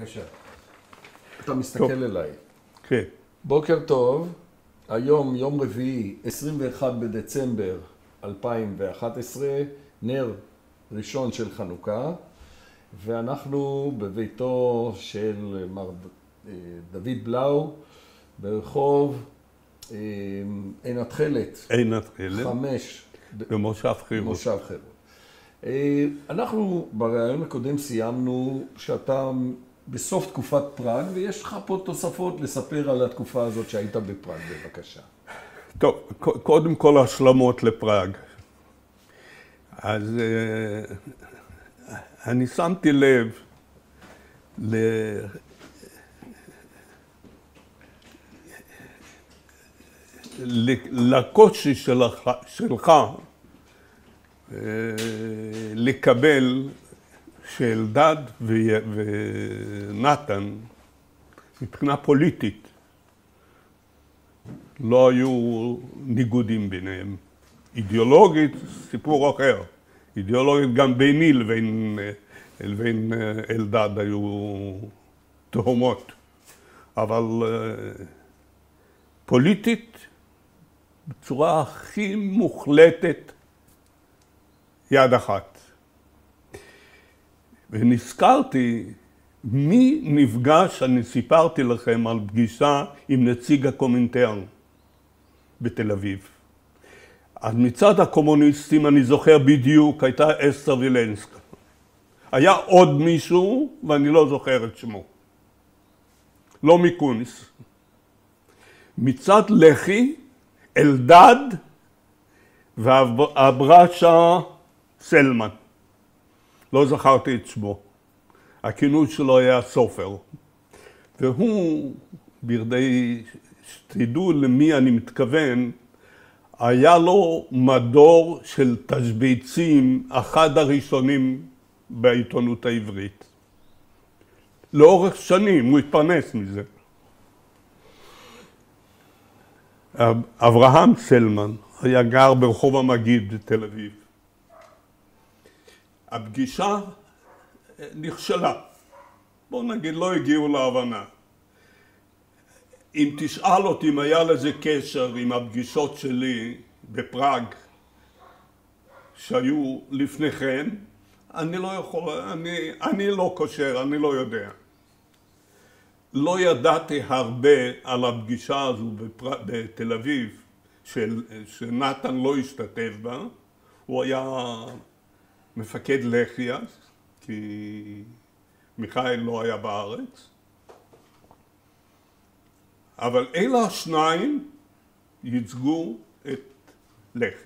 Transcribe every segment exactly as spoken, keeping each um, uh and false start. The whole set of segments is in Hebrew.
בבקשה. אתה מסתכל אליי. כן. בוקר טוב, היום יום רביעי, עשרים ואחד בדצמבר אלפיים ואחת עשרה, נר ראשון של חנוכה, ואנחנו בביתו של מר דוד בלאו, ברחוב עין התכלת. עין התכלת. חמש. במושב חירות. במושב חירות. אנחנו ברעיון הקודם סיימנו שאתה בסוף תקופת פראג, ויש לך פה תוספות לספר על התקופה הזאת שהיית בפראג, בבקשה. טוב, קודם כל השלמות לפראג. אז אני שמתי לב ל... לקושי שלך, שלך לקבל שאלדד ונתן מבחינה פוליטית לא היו ניגודים ביניהם. אידיאולוגית סיפור אחר. אידיאולוגית גם ביני לבין, לבין אלדד היו תהומות. אבל פוליטית בצורה הכי מוחלטת יד אחת. ונזכרתי מי נפגש, אני סיפרתי לכם על פגישה עם נציג הקומינטרן בתל אביב. אז מצד הקומוניסטים אני זוכר בדיוק, הייתה אסתר וילנסקה. היה עוד מישהו ואני לא זוכר את שמו. לא מקוניס. מצד לח"י, אלדד ואברשה סלמן. לא זכרתי את שמו. הכינוי שלו היה סופר. והוא, ברדי שתדעו למי אני מתכוון, היה לו מדור של תשבצים, אחד הראשונים בעיתונות העברית. לאורך שנים הוא התפרנס מזה. אברהם סלמן היה גר ברחוב המגיד בתל אביב. הפגישה נכשלה. בוא נגיד, לא הגיעו להבנה. אם תשאל אותי אם היה לזה קשר עם הפגישות שלי בפראג שהיו לפני כן, אני לא יכול, אני, אני לא קושר, אני לא יודע. לא ידעתי הרבה על הפגישה הזו בפר... בתל אביב, של... שנתן לא השתתף בה. הוא היה מפקד לח"י אז, כי מיכאל לא היה בארץ. אבל אלה השניים ייצגו את לח"י.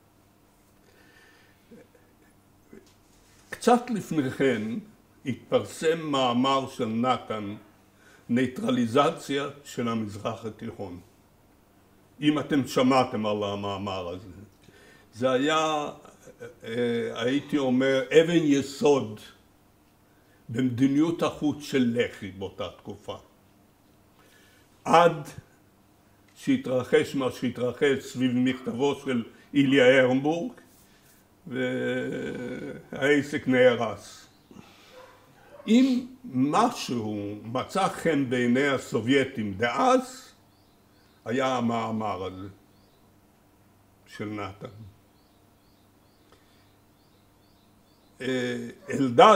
קצת לפני כן התפרסם מאמר של נתן, נייטרליזציה של המזרח התיכון. אם אתם שמעתם על המאמר הזה. זה היה, הייתי אומר, אבן יסוד במדיניות החוץ של לח"י באותה תקופה. עד שהתרחש מה שהתרחש סביב מכתבו של איליה ארנבורג, והעסק נהרס. אם משהו מצא חן בעיני הסובייטים דאז, היה המאמר הזה של נתן. אלדד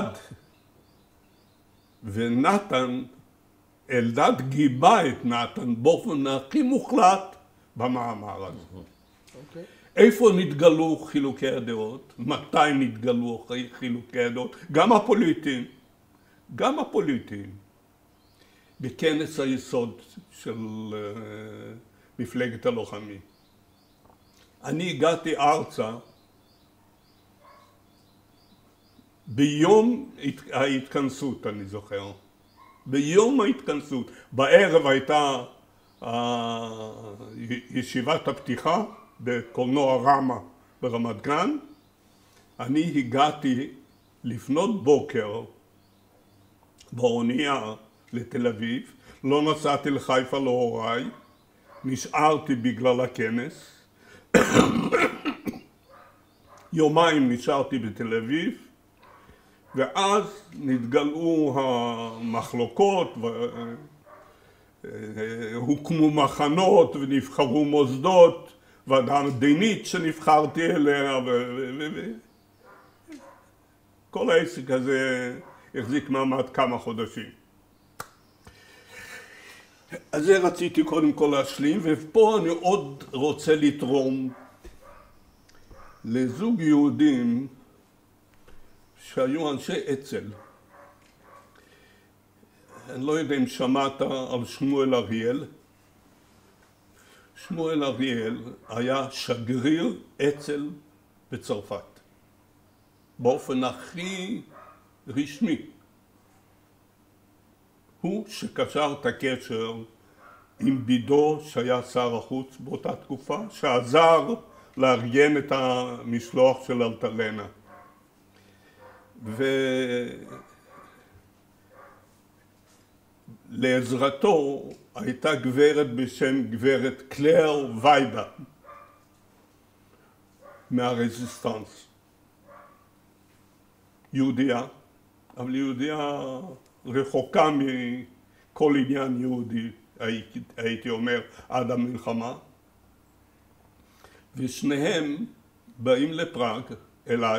ונתן, אלדד גיבה את נתן באופן הכי מוחלט במאמר הזה. Okay. איפה נתגלו חילוקי הדעות? מתי נתגלו חילוקי הדעות? גם הפוליטיים. גם הפוליטיים. בכנס היסוד של uh, מפלגת הלוחמים. אני הגעתי ארצה ביום ההתכנסות, אני זוכר. ביום ההתכנסות. בערב הייתה uh, ישיבת הפתיחה בקולנוע רמה ברמת גן. אני הגעתי לפנות בוקר באונייה לתל אביב, לא נסעתי לחיפה להוריי, נשארתי בגלל הכנס, יומיים נשארתי בתל אביב, ואז נתגלעו המחלוקות, והוקמו מחנות ונבחרו מוסדות, ועדה מדינית שנבחרתי אליה, וכל העסק הזה החזיק מעמד כמה חודשים. אז זה רציתי קודם כל להשלים, ופה אני עוד רוצה לתרום לזוג יהודים שהיו אנשי אצ"ל. אני לא יודע אם שמעת על שמואל אריאל. שמואל אריאל היה שגריר אצ"ל בצרפת, באופן הכי רשמי. הוא שקשר את הקשר עם בידו שהיה שר החוץ באותה תקופה, שעזר לארגן את המשלוח של אלטלנה. ולעזרתו הייתה גברת בשם גברת קלר וייבה מהרזיסטנס. יהודיה, אבל יהודיה רחוקה מכל עניין יהודי, הייתי אומר, עד המלחמה. ושניהם באים לפראג אליי,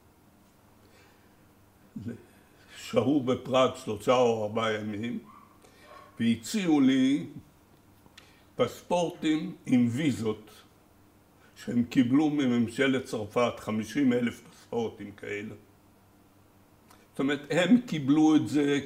שהו בפראג שלושה או ארבעה ימים, והציעו לי פספורטים עם ויזות שהם קיבלו מממשלת צרפת, חמישים אלף פספורטים כאלה. זאת אומרת, הם קיבלו את זה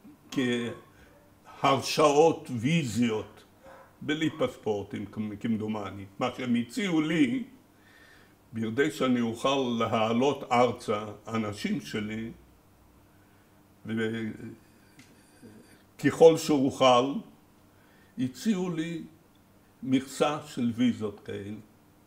כהרשאות ויזיות, בלי פספורטים כמדומני. מה שהם הציעו לי, בכדי שאני אוכל להעלות ארצה אנשים שלי, וככל שאוכל, הציעו לי מכסה של ויזות כאלה.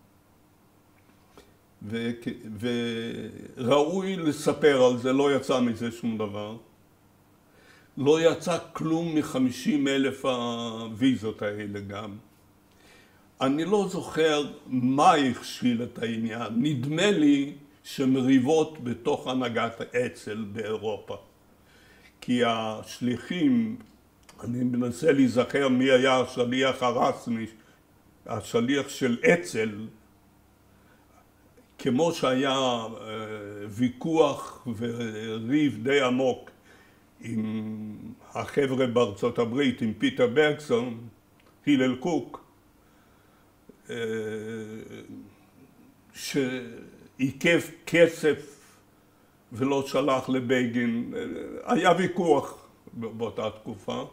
וראוי לספר על זה, לא יצא מזה שום דבר. לא יצא כלום מחמישים אלף הוויזות האלה גם. אני לא זוכר מה הכשיל את העניין. נדמה לי שמריבות בתוך הנהגת האצ"ל באירופה. כי השליחים, אני מנסה להיזכר מי היה השליח הרסמי, השליח של אצ"ל, כמו שהיה ויכוח וריב די עמוק עם החבר'ה בארצות הברית, עם פיטר ברגסון, הלל קוק, שעיכב כסף ולא שלח לבגין. היה ויכוח באותה תקופה,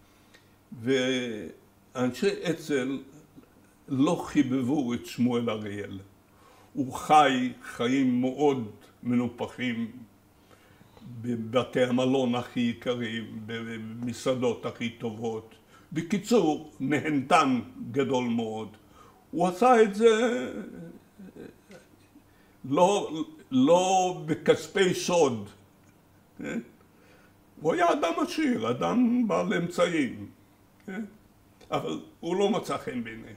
ואנשי אצ"ל לא חיבבו את שמואל אריאל. הוא חי חיים מאוד מנופחים בבתי המלון הכי יקרים, במסעדות הכי טובות. בקיצור, נהנתן גדול מאוד. הוא עשה את זה לא, לא בכספי שוד. הוא היה אדם עשיר, אדם בעל אמצעים. אבל הוא לא מצא חן בעיניהם.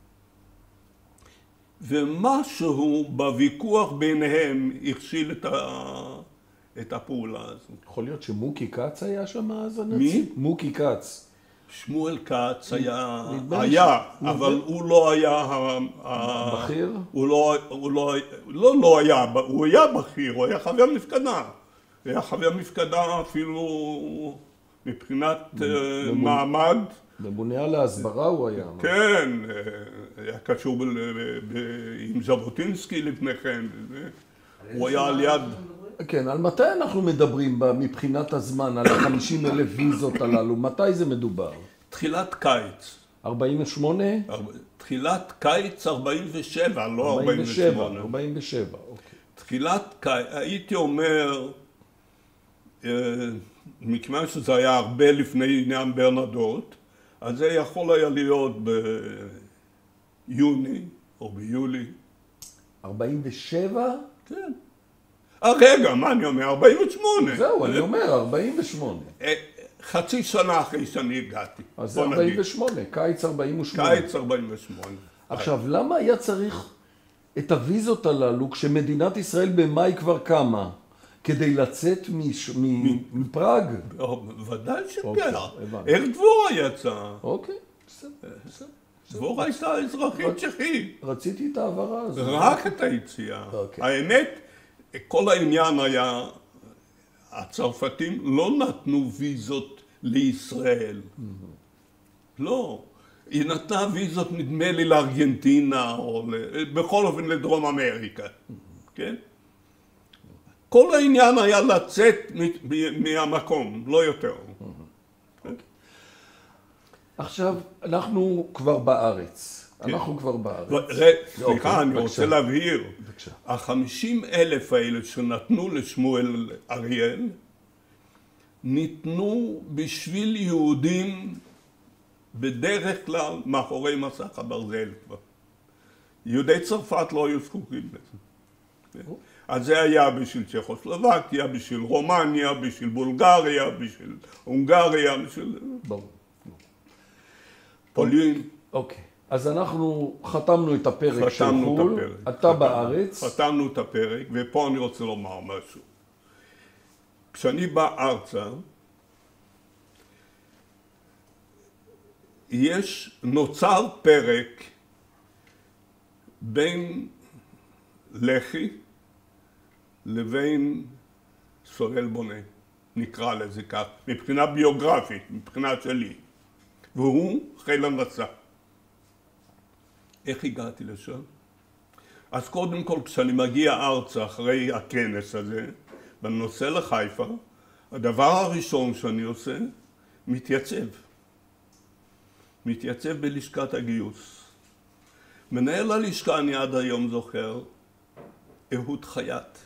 ומשהו בוויכוח ביניהם הכשיל את, ה... את הפעולה הזו. יכול להיות שמוקי קץ היה שם אז הנציג? מי? מוקי קץ. שמואל קץ היה, היה, אבל הוא לא היה... בכיר? הוא לא, הוא לא, לא, לא היה, הוא היה בכיר, הוא היה חבר מפקדה. הוא היה חבר מפקדה אפילו מבחינת מעמד. ממונה על ההסברה הוא היה. כן, היה קשור עם ז'בוטינסקי לפני כן. הוא היה על יד... כן, על מתי אנחנו מדברים מבחינת הזמן, על ה-חמישים אלף ויזות הללו? מתי זה מדובר? תחילת קיץ. ארבעים ושמונה? תחילת קיץ ארבעים ושבע, לא ארבעים ושמונה. ארבעים ושבע, אוקיי. תחילת קיץ, הייתי אומר, מכיוון שזה היה הרבה לפני עניין ברנדוט, אז זה יכול היה להיות ביוני או ביולי. ארבעים ושבע? כן. הרגע, מה אני אומר? ארבעים ושמונה. זהו, אני אומר, ארבעים ושמונה. חצי שנה אחרי שאני הגעתי. אז זה ארבעים ושמונה, קיץ ארבעים ושמונה. קיץ ארבעים ושמונה. עכשיו, למה היה צריך את הוויזות הללו כשמדינת ישראל במאי כבר קמה? כדי לצאת מפראג? ודאי שכן. איך דבורה יצא? אוקיי, בסדר. דבורה הייתה אזרחית צ'כית. רציתי את העברה הזאת. רק את היציאה. האמת, כל העניין היה, הצרפתים לא נתנו ויזות לישראל. לא. היא נתנה ויזות, נדמה לי, לארגנטינה, או בכל אופן לדרום אמריקה. כן? כל העניין היה לצאת מהמקום, לא יותר. עכשיו, אנחנו כבר בארץ. אנחנו כבר בארץ. סליחה, אני רוצה להבהיר. החמישים אלף האלה שנתנו לשמואל אריאל, ניתנו בשביל יהודים בדרך כלל מאחורי מסך הברזל כבר. יהודי צרפת לא היו זקוקים לזה. אז זה היה בשביל צ'כוסלובקיה, בשביל רומניה, בשביל בולגריה, בשביל הונגריה, בשביל... ברור. פולין. אוקיי. אז אנחנו חתמנו את הפרק של חו"ל, אתה בארץ. חתמנו את הפרק, ופה אני רוצה לומר משהו. כשאני בא ארצה, יש, נוצר פרק בין לח"י לבין סולל בונה, נקרא לזה כך, מבחינה ביוגרפית, מבחינה שלי. והוא חיל הנדסה. איך הגעתי לשם? אז קודם כל, כשאני מגיע ארצה אחרי הכנס הזה, ואני נוסע לחיפה, הדבר הראשון שאני עושה, מתייצב. מתייצב בלשכת הגיוס. מנהל הלשכה, אני עד היום זוכר, אהוד חייט.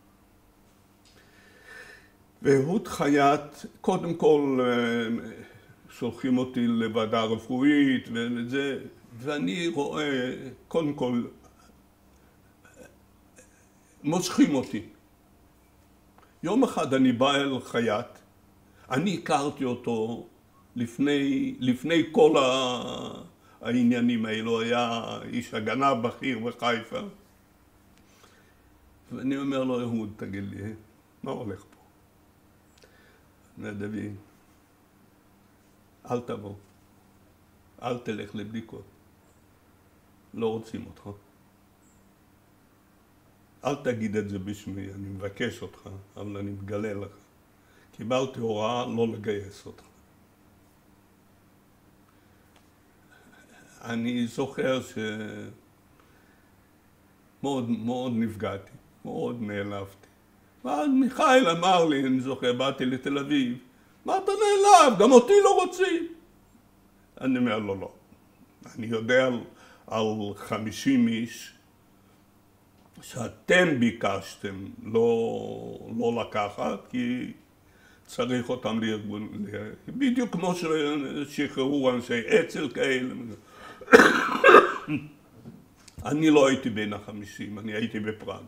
ואהוד חייט, קודם כל שולחים אותי לוועדה רפואית וזה, ואני רואה, קודם כל, מושכים אותי. יום אחד אני בא אל חייט, אני הכרתי אותו לפני, לפני כל העניינים האלו, היה איש הגנה בכיר בחיפה. ואני אומר לו, אהוד, תגיד לי, מה הולך פה? אומר, דוד, אל תבוא, אל תלך לבדיקות, לא רוצים אותך. אל תגיד את זה בשמי, אני מבקש אותך, אבל אני מגלה לך. קיבלתי הוראה לא לגייס אותך. אני זוכר שמאוד מאוד נפגעתי, מאוד נעלבתי. ואז מיכאל אמר לי, אני זוכר, באתי לתל אביב, מה אתה נעלב? גם אותי לא רוצים. אני אומר לו, לא. אני יודע על, על חמישים איש שאתם ביקשתם לא, לא לקחת, כי צריך אותם לארגון, בדיוק כמו ששחררו אנשי אצ"ל כאלה. אני לא הייתי בין החמישים, אני הייתי בפראג.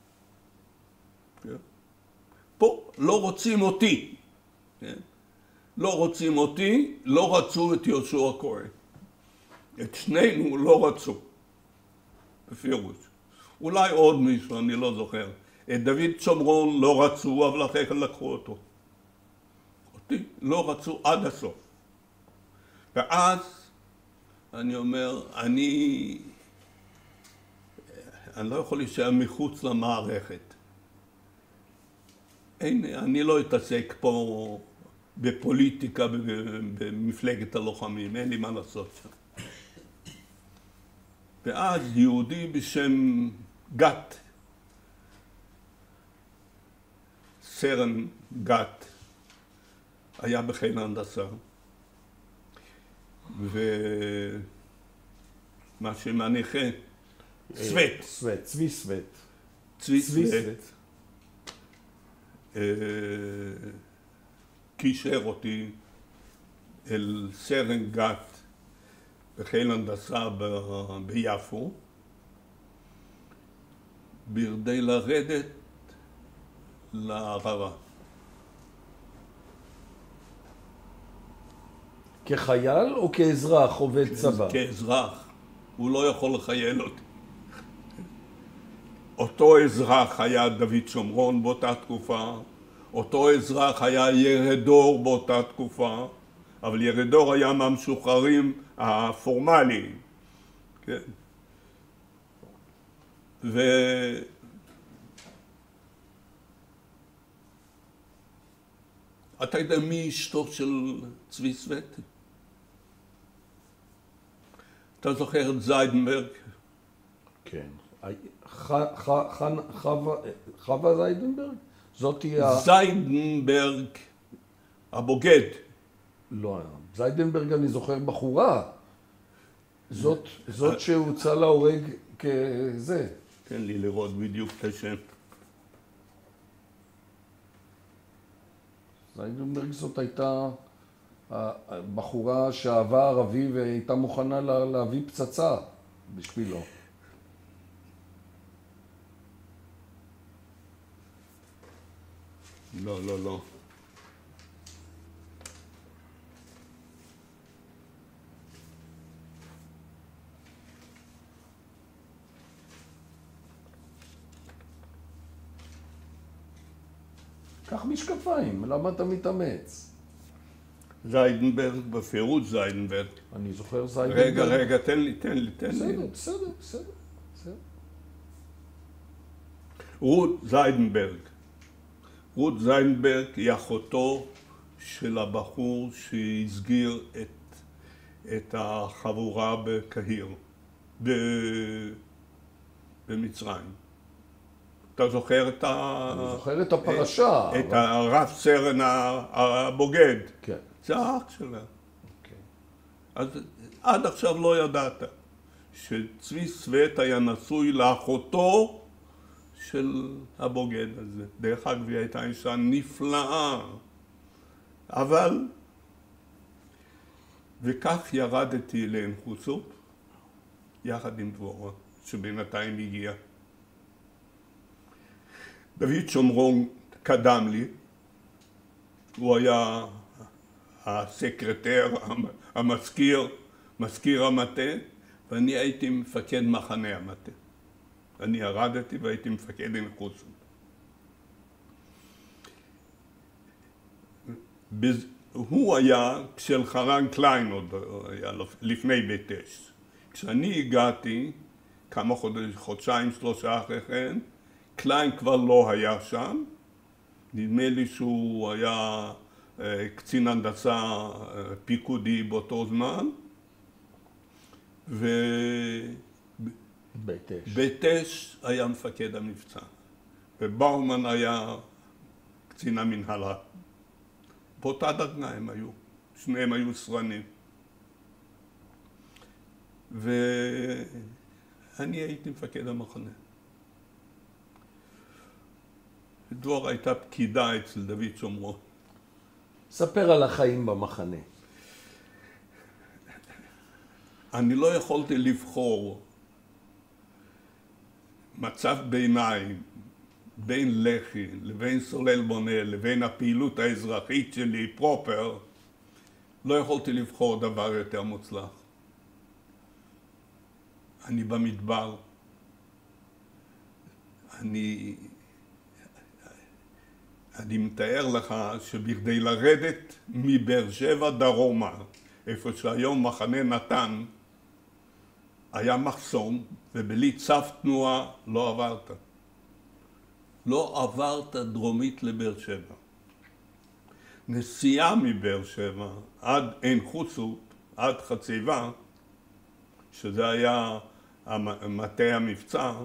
פה לא רוצים אותי. לא רוצים אותי, לא רצו את יהושע כהן. את שנינו לא רצו. בפירוש. אולי עוד מישהו, אני לא זוכר. את דוד שומרון לא רצו, אבל אחרי כן לקחו אותו. אותי לא רצו עד הסוף. ואז אני אומר, אני, אני לא יכול להישאר מחוץ למערכת. אין, אני לא אתעסק פה בפוליטיקה, במפלגת הלוחמים, אין לי מה לעשות שם. ואז יהודי בשם גת, סרן גת, היה בחיל ההנדסה, ומה שמניחה, סווט. סווט, צבי סווט. צבי סווט. קישר אותי אל סרן גת בחיל הנדסה ביפו, בכדי לרדת לערבה. כחייל או כאזרח עובד צבא? כאזרח. הוא לא יכול לחייל אותי. אותו אזרח היה דוד שומרון באותה תקופה, אותו אזרח היה ירדור באותה תקופה, אבל ירדור היה מהמשוחררים הפורמליים, כן? ו... אתה יודע מי אשתו של צבי סווטה? אתה זוכר את זיידנברג? כן. חווה זיידנברג? זאתי ה... זיידנברג הבוגד. לא, זיידנברג אני זוכר בחורה. זאת, זאת שהוצא להורג כזה. תן לי לראות בדיוק את השם. זיידנברג זאת הייתה הבחורה שאהבה ערבי והייתה מוכנה להביא פצצה בשבילו. לא, לא, לא. קח משקפיים, למה אתה מתאמץ? זיידנברג, בפירוט זיידנברג. אני זוכר זיידנברג. רגע, רגע, תן לי, תן לי, תן לי. בסדר, בסדר, בסדר, בסדר. רות זיידנברג. רות זיידנברג היא אחותו של הבחור שהסגיר את, את החבורה בקהיר, ב, במצרים. אתה זוכר את ה... אני זוכר את הפרשה. את, את הרב סרן הבוגד. כן. זה האח שלה. אוקיי. אז עד עכשיו לא ידעת שצבי סווט היה נשוי לאחותו של הבוגד הזה. דרך אגב, היא הייתה אישה נפלאה. אבל, וכך ירדתי לעין חוסות, יחד עם דבורה, שבינתיים הגיע. דוד שומרון קדם לי, הוא היה הסקרטר, המזכיר, מזכיר המטה, ואני הייתי מפקד מחנה המטה. אני ירדתי והייתי מפקד עם חוסות. הוא היה של חרן קליין עוד היה לפני בית אש. כשאני הגעתי, כמה חודש, חודשיים, שלושה אחרי כן, קליין כבר לא היה שם. נדמה לי שהוא היה קצין הנדסה פיקודי באותו זמן. ו... בית אש. בית אש היה מפקד המבצע, ובאומן היה קצין המנהלה. באותה דרגה הם היו, שניהם היו סרנים. ואני הייתי מפקד המחנה. דבורה הייתה פקידה אצל דוד שומרון. ספר על החיים במחנה. אני לא יכולתי לבחור מצב ביניים בין לח"י לבין סולל בונה לבין הפעילות האזרחית שלי פרופר. לא יכולתי לבחור דבר יותר מוצלח. אני במדבר. אני אני מתאר לך שבכדי לרדת מבאר שבע דרומה, איפה שהיום מחנה נתן, היה מחסום, ובלי צו תנועה לא עברת. לא עברת דרומית לבאר שבע. נסיעה מבאר שבע עד עין חוסות, עד חציבה, שזה היה מטה המבצע,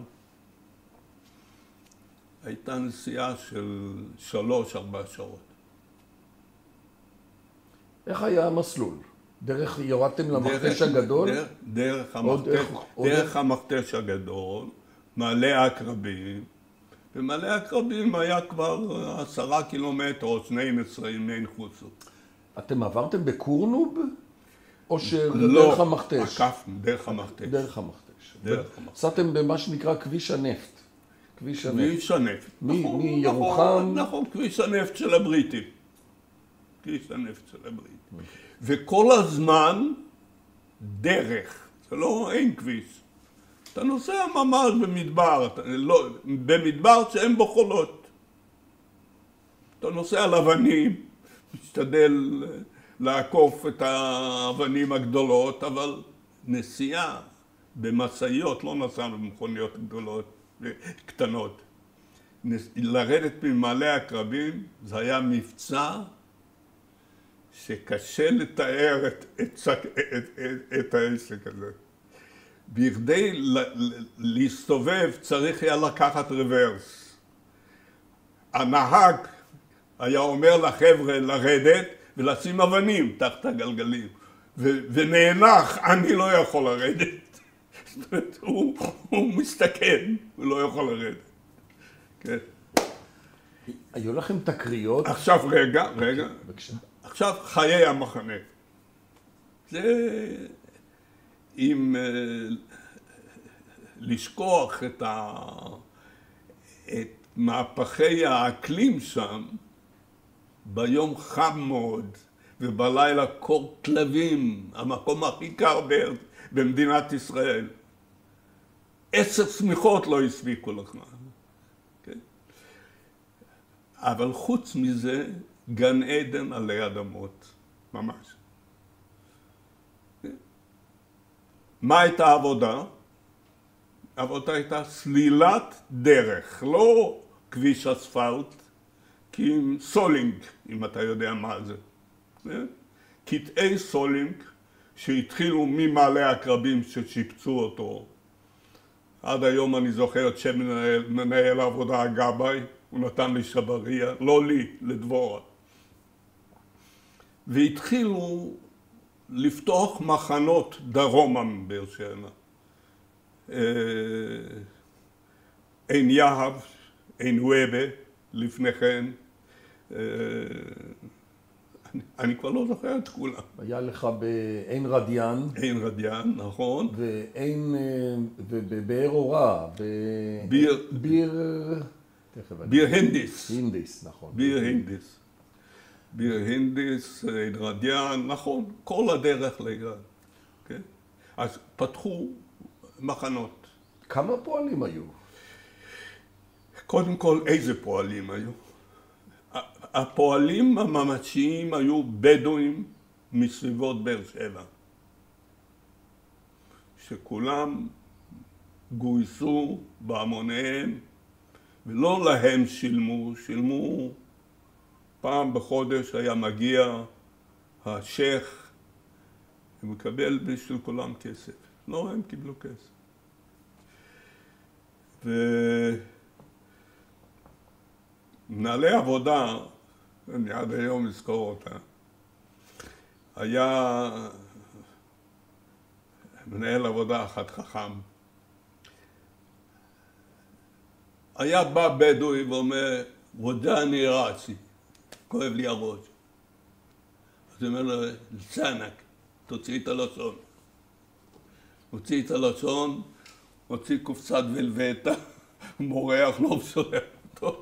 הייתה נסיעה של שלוש, ארבע שעות. איך היה המסלול? דרך, יורדתם למכתש הגדול? דרך, דרך, המכתש, דרך המכתש הגדול, מעלה עקרבים. במעלה עקרבים היה כבר עשרה קילומטר או שנים עשרים מעין חוסות. אתם עברתם בקורנוב? או שדרך לא, המכתש? עקפנו, דרך המכתש. דרך המכתש. דרך המכתש. עשיתם במה שנקרא כביש הנפט. כביש הנפט. כביש הנפט. נכון, מירוחם. נכון, נכון, כביש הנפט של הבריטים. כביש הנפט של הבריטים. וכל הזמן דרך, זה לא אין כביש. אתה נוסע ממש במדבר, אתה, לא, במדבר שאין בו חולות. אתה נוסע על אבנים, משתדל לעקוף את האבנים הגדולות, אבל נסיעה במשאיות, לא נסענו במכוניות גדולות, קטנות. לרדת ממעלה הקרבים, זה היה מבצע שקשה לתאר את, את, את, את, את העסק הזה. בכדי להסתובב צריך היה לקחת רוורס. הנהג היה אומר לחבר'ה לרדת ולשים אבנים תחת הגלגלים, ו- ונאנח, אני לא יכול לרדת. זאת אומרת, הוא, הוא מסתכן, הוא לא יכול לרדת. כן. היו לכם תקריות? עכשיו רגע, רגע. בבקשה. עכשיו חיי המחנה. זה אם לשכוח את, ה... את מהפכי האקלים שם, ביום חם מאוד ובלילה קור כלבים, המקום הכי קר במדינת ישראל. עשר סמיכות לא הספיקו לך. כן? אבל חוץ מזה, גן עדן עלי אדמות, ממש. כן? מה הייתה העבודה? העבודה הייתה סלילת דרך, לא כביש אספלט, כי עם סולינג, אם אתה יודע מה זה. כן? קטעי סולינג שהתחילו ממעלה הקרבים ששיפצו אותו. עד היום אני זוכר את שם מנהל, מנהל העבודה הגבאי, הוא נתן לי שבריה, לא לי, לדבורה. והתחילו לפתוח מחנות דרומה מבאר שבע. עין יהב, עין וובה, לפני כן. אני, אני כבר לא זוכר את כולם. היה לך בעין רדיאן. עין רדיאן, נכון. ועין, ובבאר אורה. ביר... ביר... ביר הנדיס. הנדיס, נכון. ביר הנדיס. ביר הנדיס, עין רדיאן, נכון. כל הדרך לגן. כן? אז פתחו מחנות. כמה פועלים היו? קודם כל, איזה פועלים היו? הפועלים הממשיים היו בדואים מסביבות באר שבע, שכולם גויסו בהמוניהם, ולא להם שילמו, שילמו פעם בחודש היה מגיע השייך ומקבל בשביל כולם כסף. לא, הם קיבלו כסף. ומנהלי עבודה, אני עד היום אזכור אותה, היה מנהל עבודה אחד חכם. היה בא בדואי ואומר, וודני רצי, כואב לי הראש. אז הוא אומר לו, לצנק, תוציא את הלשון. הוציא את הלשון, הוציא קופסת ולווטה, מורח, לא משולח אותו.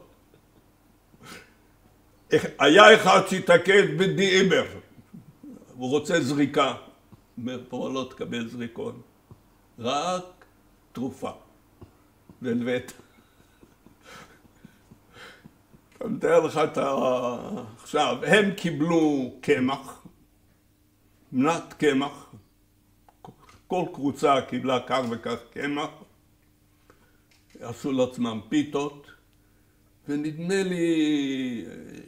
היה אחד שהתעקד בדיבר, הוא רוצה זריקה. אומר, פה לא תקבל זריקון, רק תרופה, ולווטה. אני מתאר לך את ה... עכשיו, הם קיבלו קמח, מנת קמח, כל קבוצה קיבלה כך וכך קמח, עשו לעצמם פיתות, ונדמה לי,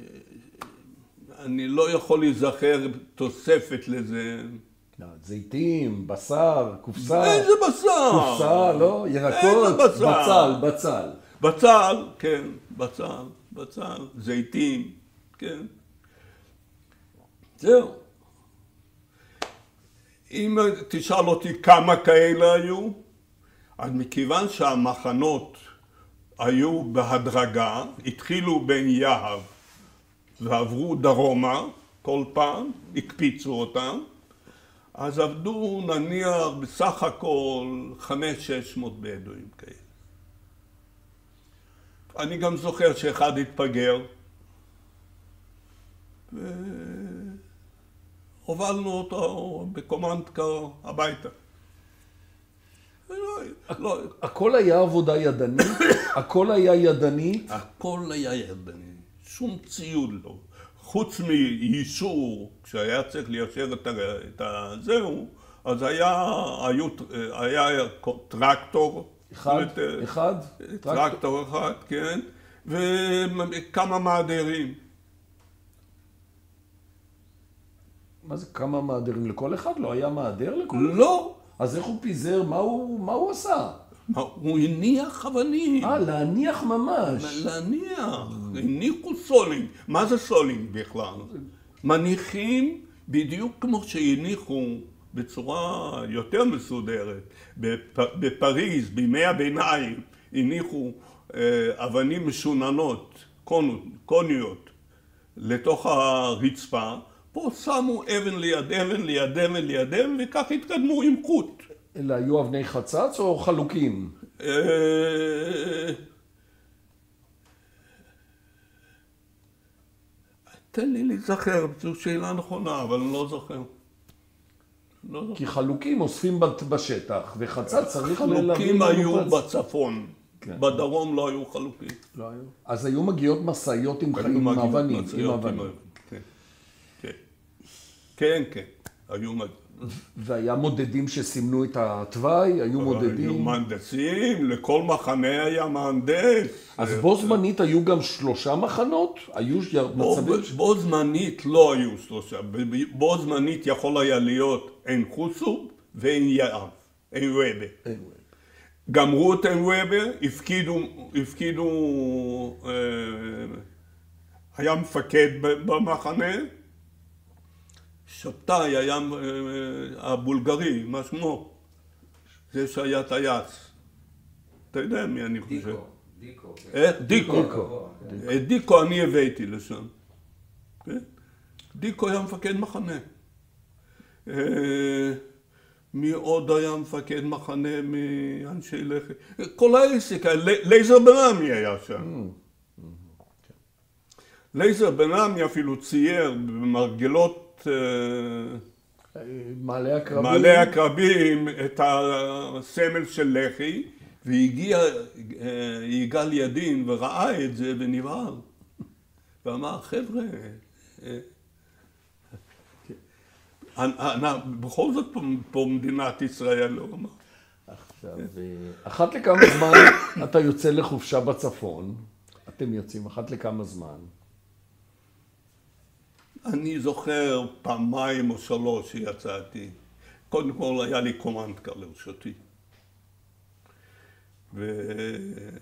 אני לא יכול להיזכר תוספת לזה. זיתים, בשר, קופסה. איזה בשר? קופסה, לא? ירקות? איזה בשר? בצל, בצל. בצל, כן, בצל, בצל, זיתים, כן. זהו. אם תשאל אותי כמה כאלה היו, אז מכיוון שהמחנות היו בהדרגה, התחילו בין יהב ועברו דרומה כל פעם, הקפיצו אותם, אז עבדו נניח בסך הכל חמש שש מאות בדואים כאלה. אני גם זוכר שאחד התפגר, והובלנו אותו בקומנדקר הביתה. לא. הכל היה עבודה ידנית? הכל היה ידנית? הכל היה ידני, שום ציוד לא. חוץ מיישור, כשהיה צריך ליישר את הזהו, אז היה, היו, היה טרקטור. אחד? אחד? טרקטור אחד, כן. וכמה מעדרים. מה זה כמה מעדרים? לכל אחד לא היה מעדר לכל אחד? לא. אז איך הוא פיזר? מה הוא, מה הוא עשה? הוא הניח אבנים. אה, להניח ממש. להניח. הניחו סולינג. מה זה סולינג בכלל? מניחים בדיוק כמו שהניחו בצורה יותר מסודרת. בפריז, בימי הביניים, הניחו אבנים משוננות, קוניות, לתוך הרצפה. פה שמו אבן ליד אבן ליד אבן ליד אבן, וכך התקדמו עם חוט. אלה היו אבני חצץ או חלוקים? תן לי להיזכר, זו שאלה נכונה, אבל אני לא זוכר. כי חלוקים אוספים בשטח, וחצץ צריך להביא... חלוקים היו בצפון, בדרום לא היו חלוקים. לא היו. אז היו מגיעות מסעיות עם אבנים. כן, כן, היו מגיעות. והיה מודדים שסימנו את התוואי, היו מודדים... היו מהנדסים, לכל מחנה היה מהנדס. אז בו זמנית היו גם שלושה מחנות? היו מצבים... בו זמנית לא היו שלושה. בו זמנית יכול היה להיות עין חוסוב ועין יעב, עין ובה. גמרו את עין ובה, הפקידו, הפקידו... היה מפקד במחנה. שבתאי היה הבולגרי, מה שמו? זה שהיה טייס. אתה יודע מי אני חושב? דיקו. דיקו. דיקו. דיקו אני הבאתי לשם. דיקו היה מפקד מחנה. מי עוד היה מפקד מחנה מאנשי לח"י? כל העסק, לייזר בן-עמי היה שם. לייזר בן-עמי אפילו צייר במרגלות מעלה הקרבים. מעלה הקרבים את הסמל של לח"י, והגיע יגאל ידין וראה את זה ונבהל. ואמר, חבר'ה, בכל זאת פה מדינת ישראל לא אמר. עכשיו, אחת לכמה זמן אתה יוצא לחופשה בצפון, אתם יוצאים אחת לכמה זמן. אני זוכר פעמיים או שלוש שיצאתי. קודם כל היה לי קומנדקר לרשותי. ואם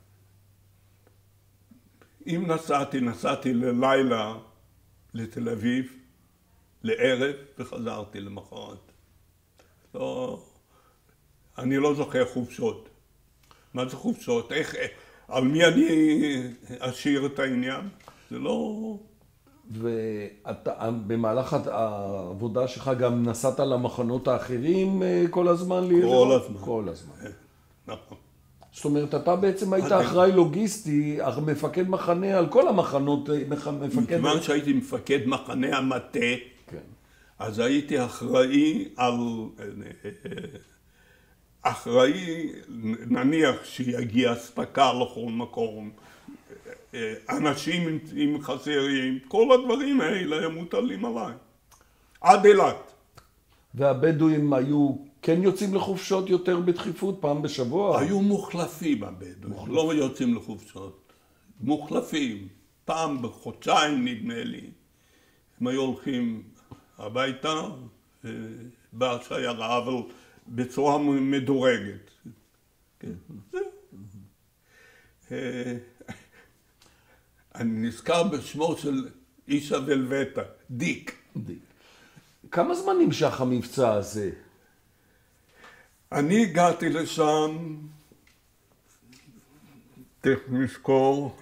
נסעתי, נסעתי ללילה לתל אביב, לערב, וחזרתי למחרת. לא, אני לא זוכר חופשות. מה זה חופשות? איך, על מי אני אשאיר את העניין? זה לא... ואתה במהלך העבודה שלך גם נסעת למחנות האחרים כל הזמן? כל הזמן. כל הזמן. נכון. זאת אומרת, אתה בעצם היית אחראי לוגיסטי, מפקד מחנה על כל המחנות, מפקד... מכיוון שהייתי מפקד מחנה המטה, כן. אז הייתי אחראי על... אחראי, נניח שיגיע אספקה לכל מקום, אנשים עם חסרים, כל הדברים האלה הם מוטלים עליי. עד אילת. והבדואים היו כן יוצאים לחופשות יותר בדחיפות, פעם בשבוע? היו מוחלפים הבדואים, לא יוצאים לחופשות. מוחלפים, פעם בחודשיים נדמה לי. הם היו הולכים הביתה, בא שיירה, אבל בצורה מדורגת. אני נזכר בשמו של איש הוולווטה, דיק. דיק. כמה זמן נמשך המבצע הזה? אני הגעתי לשם, תכף נזכור,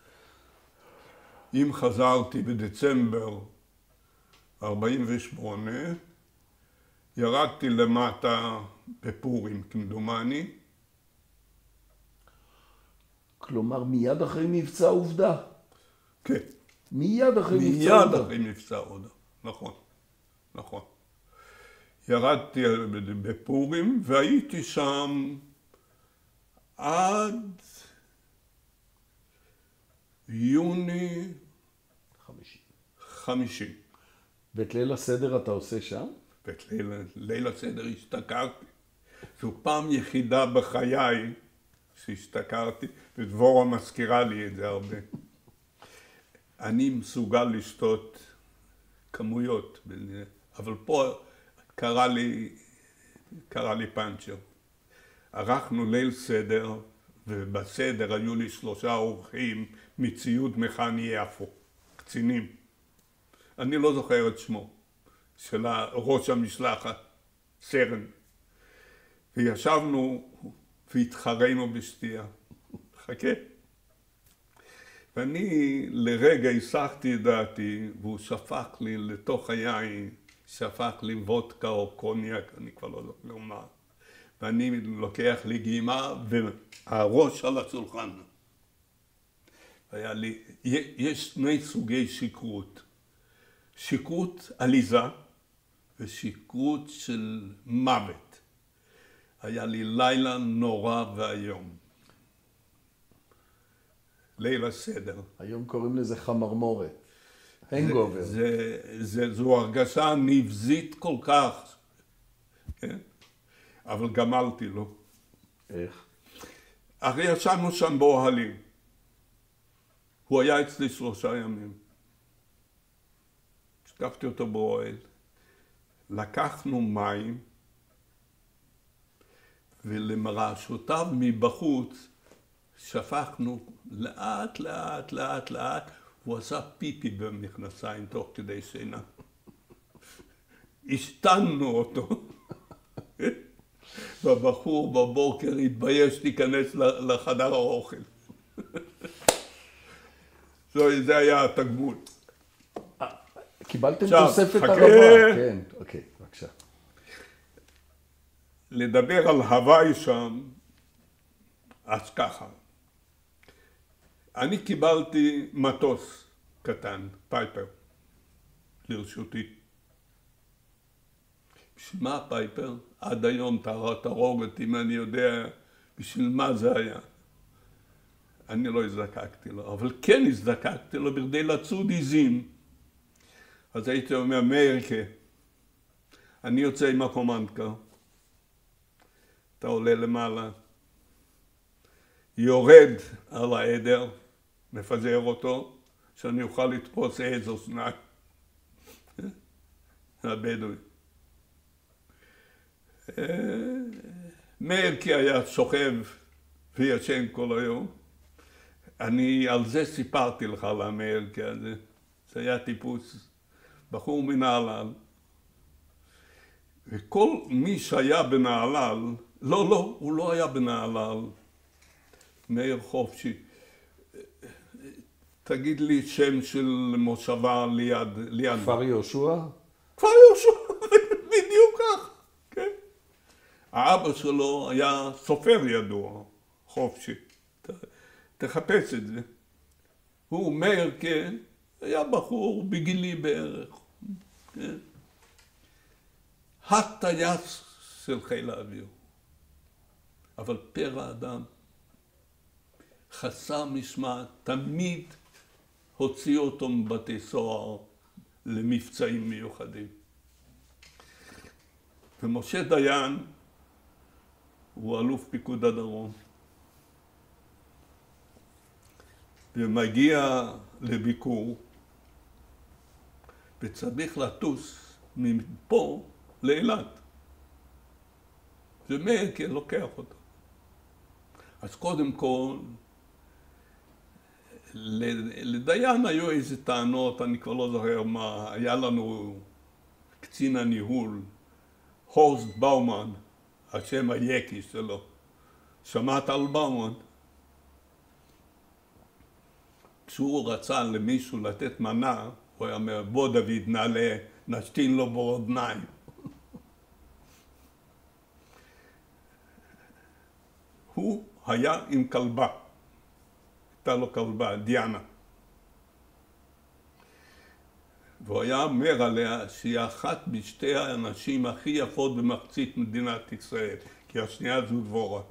אם חזרתי בדצמבר ארבעים ושמונה, ירדתי למטה בפורים כמדומני. כלומר, מיד אחרי מבצע עובדה. כן. מיד אחרי מבצע עובדה. מיד אחרי מבצע עובדה, נכון, נכון. ירדתי בפורים והייתי שם עד יוני חמישי. חמישי. ואת ליל הסדר אתה עושה שם? ואת ליל, ליל הסדר השתכרתי. זו פעם יחידה בחיי שהשתכרתי, ודבורה מזכירה לי את זה הרבה. אני מסוגל לשתות כמויות, אבל פה קרה לי, קרה לי פאנצ'ר. ערכנו ליל סדר, ובסדר היו לי שלושה אורחים מציוד מכני יפו, קצינים. אני לא זוכר את שמו, של ראש המשלחת, סרן. וישבנו והתחרנו בשתייה. חכה. ואני לרגע הסחתי את דעתי, והוא שפך לי לתוך היין, שפך לי וודקה או קוניאק, אני כבר לא זוכר מה. ואני לוקח לי גימה, והראש על השולחן. היה לי, יש שני סוגי שכרות. שכרות עליזה ושכרות של מוות. היה לי לילה נורא והיום. ליל הסדר. היום קוראים לזה חמרמורת. הנגובר. זה, זה, זו הרגשה נבזית כל כך. כן? אבל גמלתי לו. איך? אחרי ישבנו שם באוהלים. הוא היה אצלי שלושה ימים. שתפתי אותו באוהל. לקחנו מים, ולמרשותיו מבחוץ שפכנו לאט לאט לאט לאט, הוא עשה פיפי במכנסיים תוך כדי שינה. השתנו אותו. והבחור בבוקר התבייש להיכנס לחדר האוכל. זה היה התגמול. קיבלתם עכשיו, תוספת חכה. הרבה. כן, אוקיי, בבקשה. לדבר על הוואי שם, אז ככה. אני קיבלתי מטוס קטן, פייפר, לרשותי. בשביל מה פייפר? עד היום תהרוג אותי אם אני יודע בשביל מה זה היה. אני לא הזדקקתי לו, אבל כן הזדקקתי לו בכדי לצוד עיזים. אז הייתי אומר, מאירקה, אני יוצא עם הקומנדקר. אתה עולה למעלה, יורד על העדר, מפזר אותו, שאני אוכל לתפוס עז או שניים. הבדואי. מאירקה היה שוכב וישן כל היום. אני על זה סיפרתי לך על המאירקה הזה. זה היה טיפוס, בחור מנהלל. וכל מי שהיה בנהלל, לא, לא, הוא לא היה בנהלל. מאיר חופשי. תגיד לי שם של מושבה ליד... ליד. כפר יהושע? כפר יהושע, בדיוק כך. כן. האבא שלו היה סופר ידוע, חופשי. ת, תחפש את זה. הוא מאיר, כן, היה בחור בגילי בערך. כן. הטייס של חיל האוויר. אבל פרא אדם. חסר משמעת, תמיד הוציא אותו מבתי סוהר למבצעים מיוחדים. ומשה דיין הוא אלוף פיקוד הדרום. ומגיע לביקור וצריך לטוס מפה לאילת. ומאיר לוקח אותו. אז קודם כל, לדיין היו איזה טענות, אני כבר לא זוכר מה, היה לנו קצין הניהול, הורסט באומן, השם היקי שלו. שמעת על באומן? כשהוא רצה למישהו לתת מנה, הוא היה אומר, בוא דוד נעלה, נשתין לו באוזניים. הוא היה עם כלבה. הייתה לו כלבה, דיאנה. והוא היה אומר עליה שהיא אחת משתי האנשים הכי יפות במחצית מדינת ישראל, כי השנייה זו דבורה.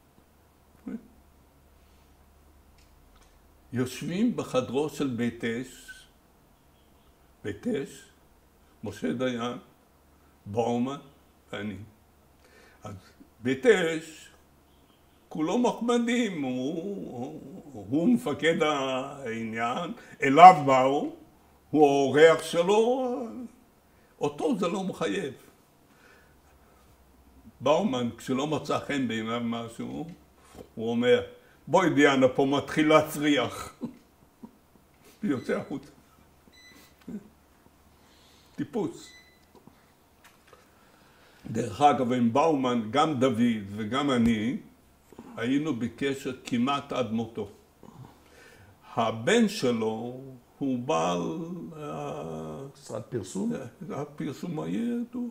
יושבים בחדרו של בית אש, בית אש, משה דיין, באומן ואני. אז בית אש, כולו מחמדים, הוא, הוא מפקד העניין, אליו באו, הוא האורח שלו, אותו זה לא מחייב. באומן, כשלא מצא חן בעיניו משהו, הוא אומר, בואי דיאנה, פה מתחיל להצריח. ויוצא החוצה. טיפוס. דרך אגב, עם באומן, גם דוד וגם אני, היינו בקשר כמעט עד מותו. הבן שלו הוא בעל... משרד פרסום? הפרסום הידוע.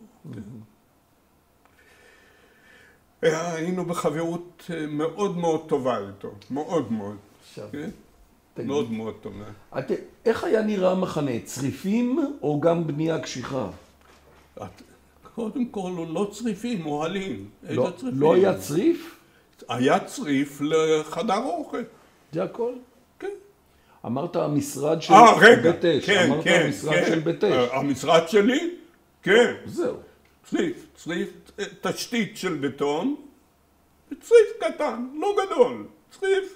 היינו בחברות מאוד מאוד טובה איתו, מאוד מאוד. מאוד מאוד טובה. איך היה נראה המחנה? צריפים או גם בנייה קשיחה? קודם כל, לא צריפים, אוהלים. לא היה צריף? היה צריף לחדר אוכל. זה הכל? כן. אמרת המשרד של בית אש. אמרת המשרד של בית אש. המשרד שלי? כן. זהו. צריף, צריף, תשתית של בטון, צריף קטן, לא גדול. צריף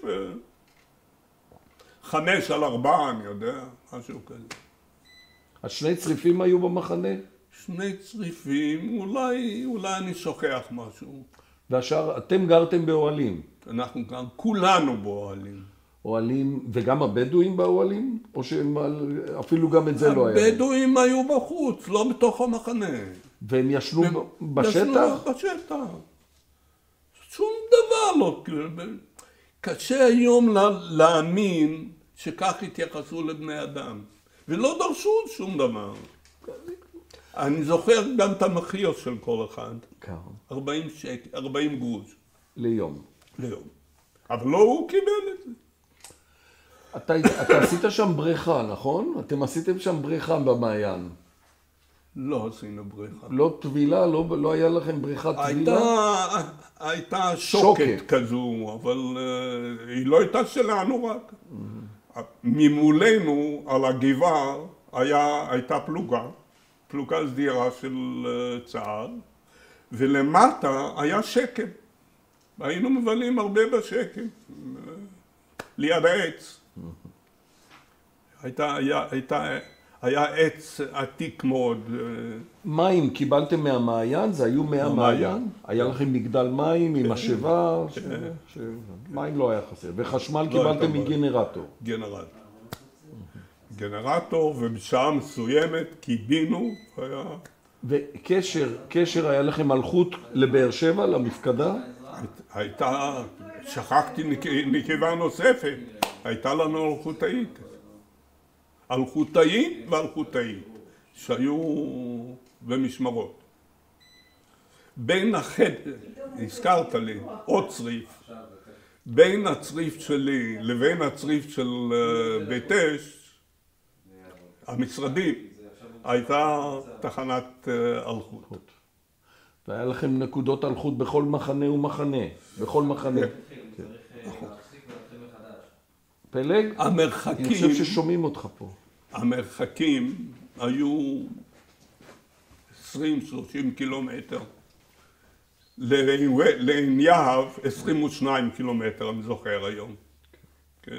חמש על ארבע, אני יודע, משהו כזה. אז שני צריפים היו במחנה? שני צריפים, אולי, אולי אני שוכח משהו. והשאר, אתם גרתם באוהלים? אנחנו גם, כולנו באוהלים. אוהלים, וגם הבדואים באוהלים? או שאפילו גם את זה לא היה? הבדואים היו בחוץ, לא בתוך המחנה. והם ישנו בשטח? ישנו בשטח. שום דבר לא... קשה היום להאמין שכך התייחסו לבני אדם. ולא דרשו שום דבר. אני זוכר גם את המחיר של כל אחד. ארבעים שקל, ארבעים גרוש. ליום. ליום. אבל לא הוא קיבל את זה. אתה, אתה עשית שם בריכה, נכון? אתם עשיתם שם בריכה במעיין. לא עשינו בריכה. לא טבילה? לא, לא היה לכם בריכת טבילה? הייתה, הייתה שוקת, שוקת כזו, אבל uh, היא לא הייתה שלנו רק. Mm-hmm. ממולנו על הגבעה היה, הייתה פלוגה, פלוגה סדירה של uh, צה"ל, ולמטה היה שקם. היינו מבלים הרבה בשקם, ליד העץ. הייתה, היה, הייתה, היה עץ עתיק מאוד. מים קיבלתם מהמעיין? זה היו מהמעיין? היה לכם מגדל מים עם משאבה? מים לא היה חסר. וחשמל קיבלתם מגנרטור? גנרטור. גנרטור, ובשעה מסוימת קיבינו. וקשר, קשר היה לכם מלכות לבאר שבע, למפקדה? הייתה, שכחתי נקבה נוספת, הייתה לנו אלחוטאית. אלחוטאית ואלחוטאית, שהיו במשמרות. בין החדר, הזכרת לי, עוד צריף, בין הצריף שלי לבין הצריף של בית אש, המשרדים, הייתה תחנת אלחוט. והיה לכם נקודות אלחוט בכל מחנה ומחנה, בכל מחנה. פלג? המרחקים... אני חושב ששומעים אותך פה. המרחקים היו עשרים שלושים קילומטר. לעין יהב עשרים ושניים קילומטר, אני זוכר היום. כן?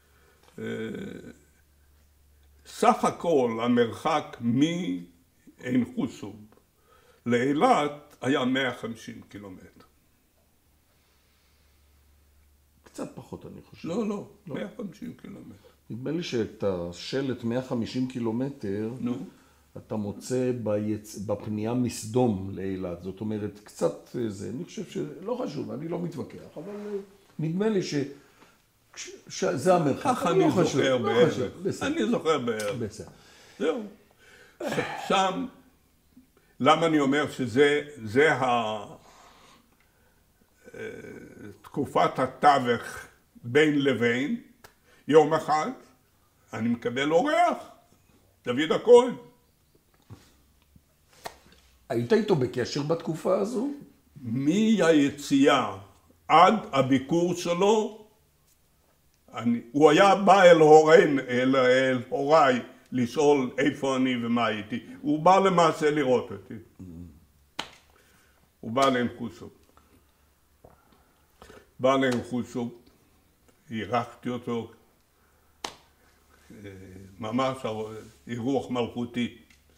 סך הכל המרחק מעין חוסוב לאילת היה מאה וחמישים קילומטר. קצת פחות אני חושב. לא, לא, מאה וחמישים קילומטר. נדמה לי שאת השלט מאה וחמישים קילומטר, נו. אתה מוצא ביצ... בפנייה מסדום לאילת. זאת אומרת, קצת זה, אני חושב שלא חשוב, אני לא מתווכח, אבל נדמה לי ש... שזה המרחק. ככה אני זוכר בערך. אני זוכר בערך. בסדר. זהו. שם, למה אני אומר שזה, זה ה... תקופת התווך בין לבין, יום אחד אני מקבל אורח דוד הכהן. היית איתו בקשר בתקופה הזו? מהיציאה עד הביקור שלו, אני, הוא היה בא אל הורן, אל, אל הוריי, לשאול איפה אני ומה הייתי. הוא בא למעשה לראות אותי. הוא בא לעין חוסוב. בא לעין חוסוב, אירחתי אותו, ממש אירוח מלכותי.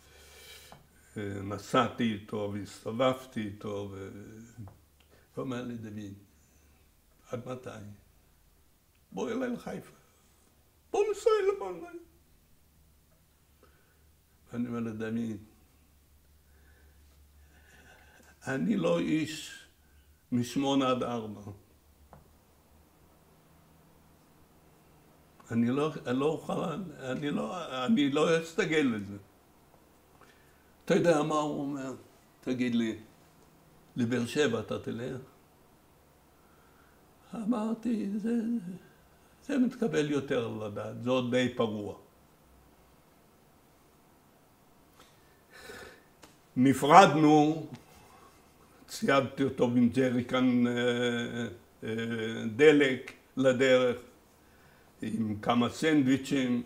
נסעתי איתו והסתובבתי איתו, והוא אומר לי, דוד, עד מתי? בוא אליי לחיפה. בוא נסע אליי. ואני אומר לדוד, אני לא איש משמונה עד ארבע. אני לא, אני לא אוכל, אני לא, אני לא אסתגל לזה. אתה יודע מה הוא אומר? תגיד לי, לבאר שבע אתה תלך? אמרתי, זה, זה מתקבל יותר לדעת, זה עוד די פרוע. נפרדנו, ציידתי אותו עם ג'ריקן אה, אה, דלק לדרך, עם כמה סנדוויצ'ים.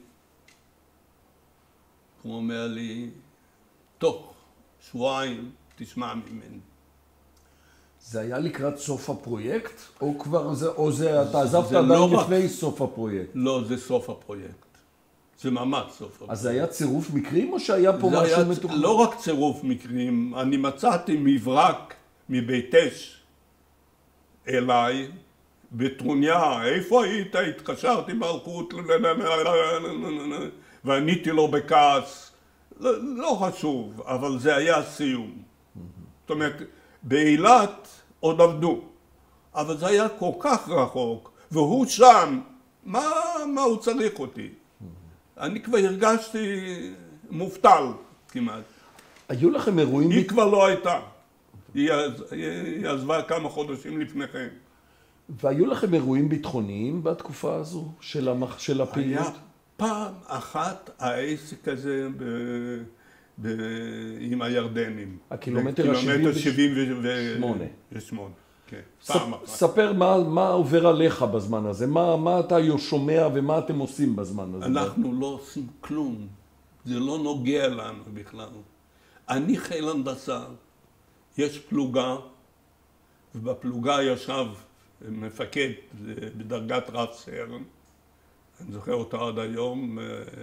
הוא אומר לי, תוך שבועיים תשמע ממני. זה היה לקראת סוף הפרויקט? או כבר זה, או זה, אתה עזבת זה עדיין לא לפני רק... סוף הפרויקט? לא, זה סוף הפרויקט. זה ממש סוף הפרויקט. אז זה היה צירוף מקרים או שהיה פה משהו היה... מתוכנן? לא רק צירוף מקרים, אני מצאתי מברק מבית אש אליי, בטרוניה, איפה היית? התקשרתי באלקוט, ועניתי לו בכעס. לא, לא חשוב, אבל זה היה סיום. זאת אומרת, באילת עוד עבדו, אבל זה היה כל כך רחוק, והוא שם, מה, מה הוא צריך אותי? אני כבר הרגשתי מובטל כמעט. היו לכם אירועים... היא כבר לא הייתה. היא, היא עזבה כמה חודשים לפני כן. והיו לכם אירועים ביטחוניים בתקופה הזו של, המח... של הפעילות? היה פעם אחת העסק הזה ב... ב... עם הירדנים. הקילומטר ה-שבעים ושמונה. כן, ס... ספר מה, מה עובר עליך בזמן הזה, מה, מה אתה שומע ומה אתם עושים בזמן הזה. אנחנו לא עושים כלום, זה לא נוגע לנו בכלל. אני חיל הנדסה, יש פלוגה, ובפלוגה ישב מפקד בדרגת רב סרן, אני זוכר אותו עד היום,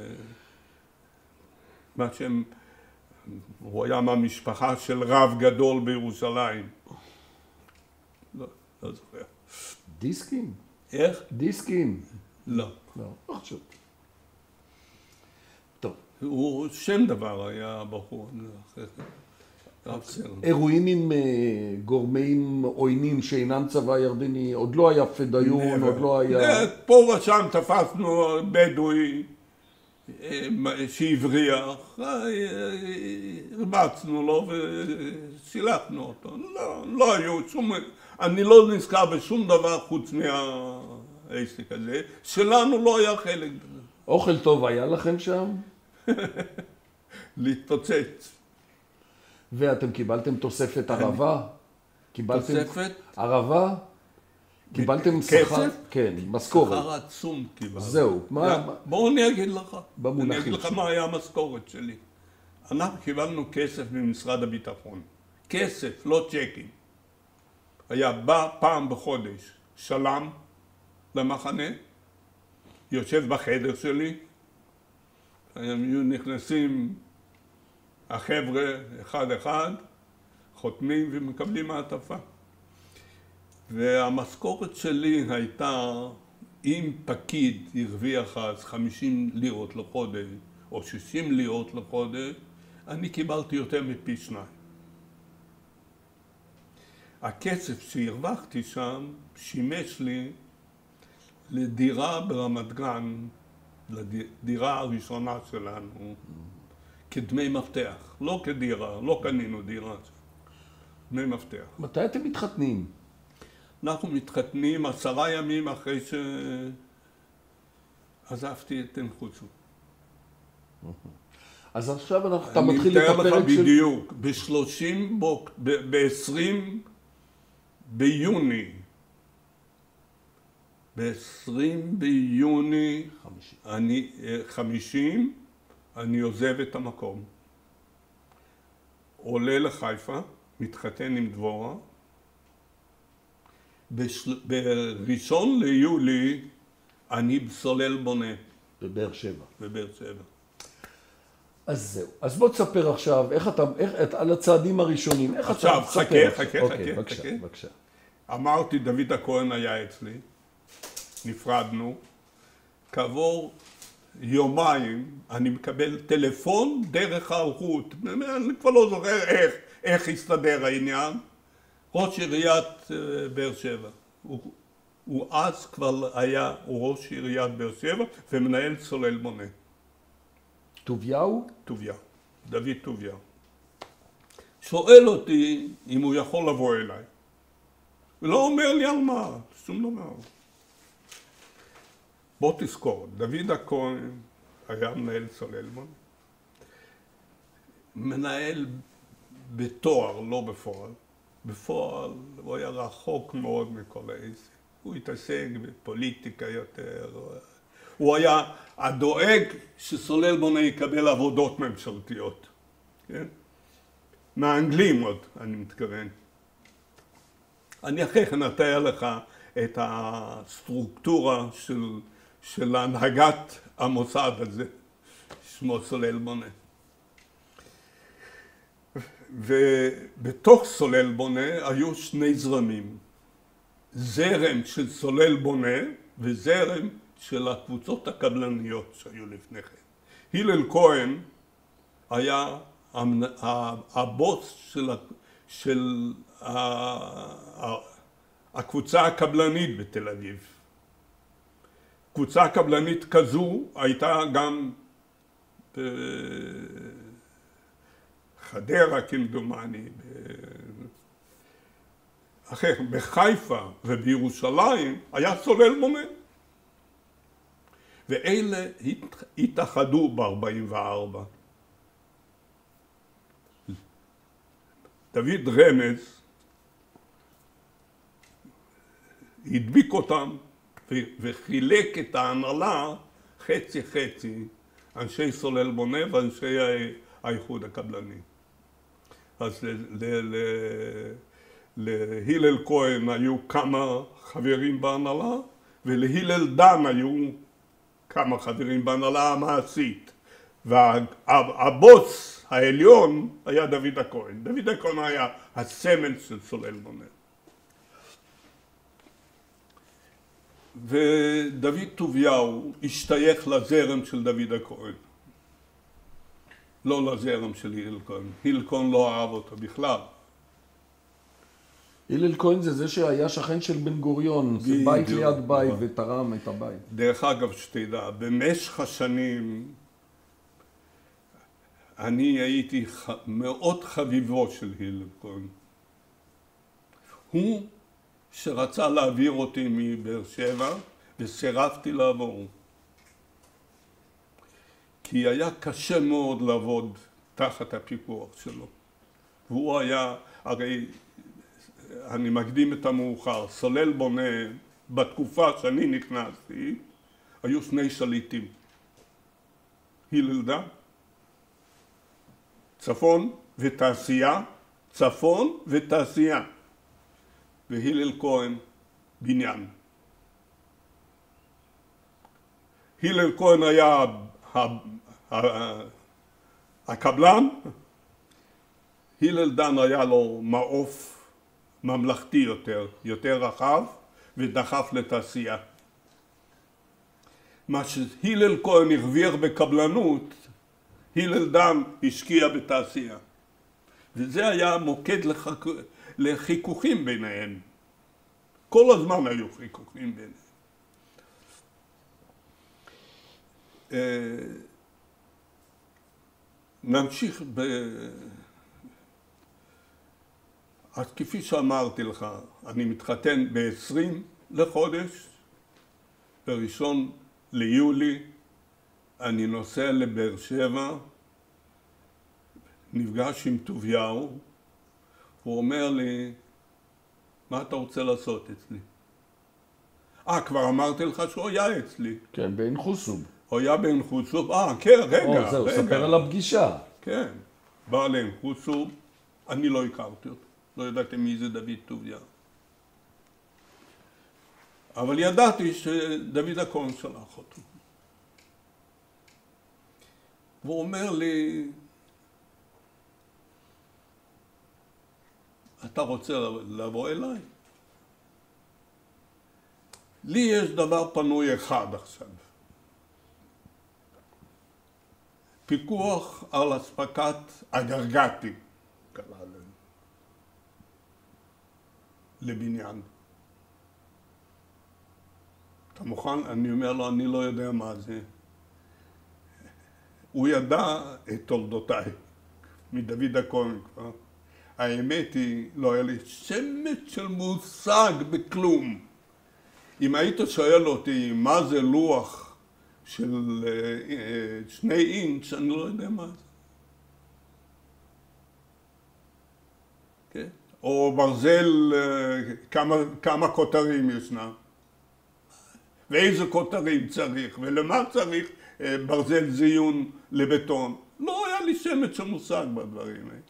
מה שהם, הוא היה מהמשפחה של רב גדול בירושלים. לא, לא זוכר. דיסקים? איך? דיסקים? לא. לא, לא חשוב. טוב. הוא שם דבר היה בחור, רב סרן. אירועים עם גורמים עוינים שאינם צבא ירדני, עוד לא היה פדאיון, עוד לא היה... פה ושם תפסנו בדואי שהבריח, הרבצנו לו וסילחנו אותו. לא, לא היו שום... אני לא נזכר בשום דבר חוץ מהעסק הזה, שלנו לא היה חלק בזה. אוכל טוב היה לכם שם? להתפוצץ. ואתם קיבלתם תוספת ערבה? תוספת? ערבה? קיבלתם שכר? כן, משכורת. שכר עצום קיבלנו. זהו. בואו אני אגיד לך. במונחים. אני אגיד לך מה היה המשכורת שלי. אנחנו קיבלנו כסף ממשרד הביטחון. כסף, לא צ'קים. היה בא פעם בחודש שלם למחנה, יושב בחדר שלי, היו נכנסים החבר'ה אחד אחד, חותמים ומקבלים מעטפה. והמשכורת שלי הייתה, אם פקיד הרוויח אז חמישים לירות לחודש או שישים לירות לחודש, אני קיבלתי יותר מפי שניים. הכסף שהרווחתי שם שימש לי לדירה ברמת גן, לדירה הראשונה שלנו, כדמי מפתח, לא כדירה, לא קנינו דירה, דמי מפתח. מתי אתם מתחתנים? אנחנו מתחתנים עשרה ימים אחרי שעזבתי את עין חוסוב. אז עכשיו אתה מתחיל את הפרק של... אני הפרק מתאר לך בדיוק, ב-שלושים, ב-עשרים ביוני, ב-עשרים ביוני, אני, חמישים, אני עוזב את המקום. עולה לחיפה, מתחתן עם דבורה. בשל... בראשון ליולי, אני בסולל בונה. בבאר שבע. בבאר שבע. אז זהו. אז בוא תספר עכשיו, איך אתה, איך, על הצעדים הראשונים, איך עכשיו, אתה... חכה, עכשיו. חכה, אוקיי, חכה, בבקשה, חכה. בבקשה. אמרתי, דוד הכהן היה אצלי, נפרדנו. כעבור יומיים אני מקבל טלפון דרך האלחוט. אני כבר לא זוכר איך, איך הסתדר העניין. ראש עיריית באר שבע. הוא, הוא אז כבר היה ראש עיריית באר שבע ומנהל סולל מונה. טוביהו? טוביהו, דוד טוביהו. שואל אותי אם הוא יכול לבוא אליי. הוא לא אומר לי על מה, שום דבר. בוא תזכור, דוד הכהן היה מנהל סולל מונה. מנהל בתואר, לא בפועל. בפועל הוא היה רחוק מאוד מכל העסק. הוא התעסק בפוליטיקה יותר. הוא היה הדואג שסולל מונה יקבל עבודות ממשלתיות. כן? מהאנגלים עוד, אני מתכוון. אני אחרי כן אתאר לך את הסטרוקטורה של, של הנהגת המוסד הזה, שמו סולל מונה. ובתוך סולל בונה היו שני זרמים. זרם של סולל בונה וזרם של הקבוצות הקבלניות שהיו לפני כן. הלל כהן היה הבוס של, של הקבוצה הקבלנית בתל אביב. קבוצה קבלנית כזו הייתה גם בחדרה כמדומני, אחר בחיפה ובירושלים היה סולל מונה. ואלה התאחדו ב-ארבעים וארבע. דוד רמז הדביק אותם וחילק את ההנהלה חצי חצי, אנשי סולל בונה ואנשי האיחוד הקבלני. אז להלל כהן היו כמה חברים בהנהלה, ולהלל דן היו כמה חברים בהנהלה המעשית. והבוס העליון היה דוד הכהן. דוד הכהן היה הסמל של סולל בונה. ודוד טוביהו השתייך לזרם של דוד הכהן. לא לזרם של הלל כהן. הלל כהן לא אהב אותו בכלל. הלל כהן זה זה שהיה שכן של בן גוריון, זה בית ליד בית ותרם את הבית. דרך אגב, שתדע, במשך השנים אני הייתי מאוד חביבו של הלל כהן. הוא שרצה להעביר אותי מבאר שבע וסירבתי לעבור. כי היה קשה מאוד לעבוד תחת הפיקוח שלו. והוא היה, הרי אני מקדים את המאוחר, סולל בונה בתקופה שאני נכנסתי, היו שני שליטים. הלל דן, צפון ותעשייה, צפון ותעשייה. והלל כהן, בניין. הלל כהן היה הקבלן, הלל דן היה לו מעוף ממלכתי יותר, יותר רחב, ודחף לתעשייה. מה שהלל כהן הרוויח בקבלנות, הלל דן השקיע בתעשייה. וזה היה מוקד לחק... לחיכוכים ביניהם. כל הזמן היו חיכוכים ביניהם. נמשיך ב... אז כפי שאמרתי לך, אני מתחתן ב-עשרים לחודש, בראשון ליולי, אני נוסע לבאר שבע, נפגש עם טוביהו, הוא אומר לי, מה אתה רוצה לעשות אצלי? אה, כבר אמרתי לך שהוא היה אצלי. כן, בעין חוסוב. הוא היה בעין חוסוב, אה, כן, רגע, או, זהו, רגע. ספר על הפגישה. כן, בא לעין חוסוב, אני לא הכרתי אותו, לא ידעתי מי זה דוד טוביהו. אבל ידעתי שדוד הכהן שלח אותו. והוא אומר לי, אתה רוצה לבוא אליי? לי יש דבר פנוי אחד עכשיו. פיקוח על אספקת אגרגטים, קרא להם, לבניין. אתה מוכן? אני אומר לו, אני לא יודע מה זה. הוא ידע את תולדותיי, מדוד הכהן כבר. האמת היא, לא היה לי שמץ של מושג בכלום. אם היית שואל אותי מה זה לוח של שני אינץ', אני לא יודע מה זה. כן? או ברזל, כמה, כמה כותרים ישנם. ואיזה כותרים צריך, ולמה צריך ברזל זיון לבטון. לא היה לי שמץ של מושג בדברים האלה.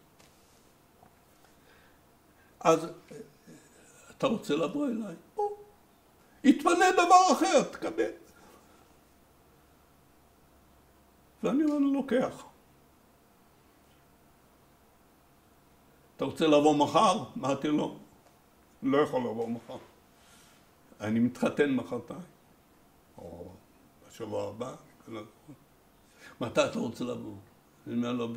אז אתה רוצה לבוא אליי? בוא. יתפנה דבר אחר, תקבל. ואני אומר, לוקח. אתה רוצה לבוא מחר? אמרתי לו, לא יכול לבוא מחר. אני מתחתן מחרתיים. או בשבוע הבא. מתי אתה רוצה לבוא? אני אומר לו,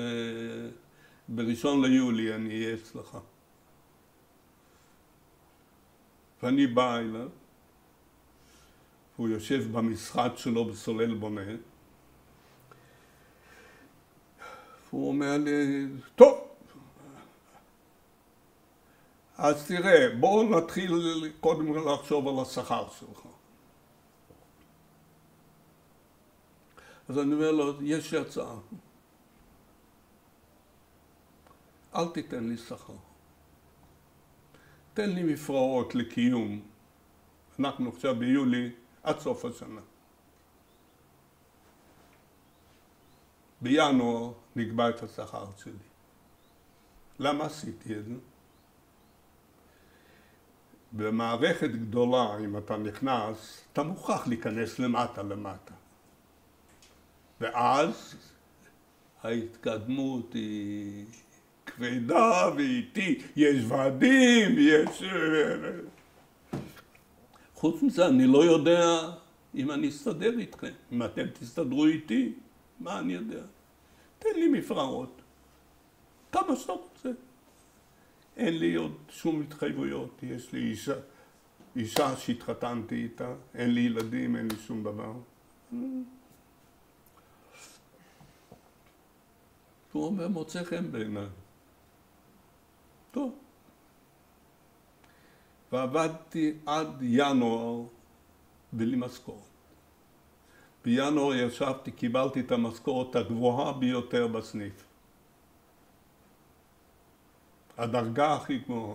בראשון ליולי אני אהיה אצלך. ואני בא אליו, הוא יושב במשרד שלו בסולל בונה, והוא אומר לי, טוב, אז תראה, בואו נתחיל קודם לחשוב על השכר שלך. אז אני אומר לו, יש לי הצעה. אל תיתן לי שכר. תן לי מפרעות לקיום. אנחנו עכשיו ביולי עד סוף השנה. בינואר נקבע את השכר שלי. למה עשיתי את זה? במערכת גדולה, אם אתה נכנס, אתה מוכרח להיכנס למטה למטה. ואז ההתקדמות היא כבדה ואיטי, יש ועדים, יש... חוץ מזה, אני לא יודע אם אני אסתדר איתכם, אם אתם תסתדרו איתי, מה אני יודע? תן לי מפרעות, כמה שאתה רוצה. אין לי עוד שום התחייבויות, יש לי אישה, אישה שהתחתנתי איתה, אין לי ילדים, אין לי שום דבר. הוא אומר, מוצא חן בעיניי. טוב. ועבדתי עד ינואר בלי משכורת. בינואר ישבתי, קיבלתי את המשכורת הגבוהה ביותר בסניף. הדרגה הכי גבוהה.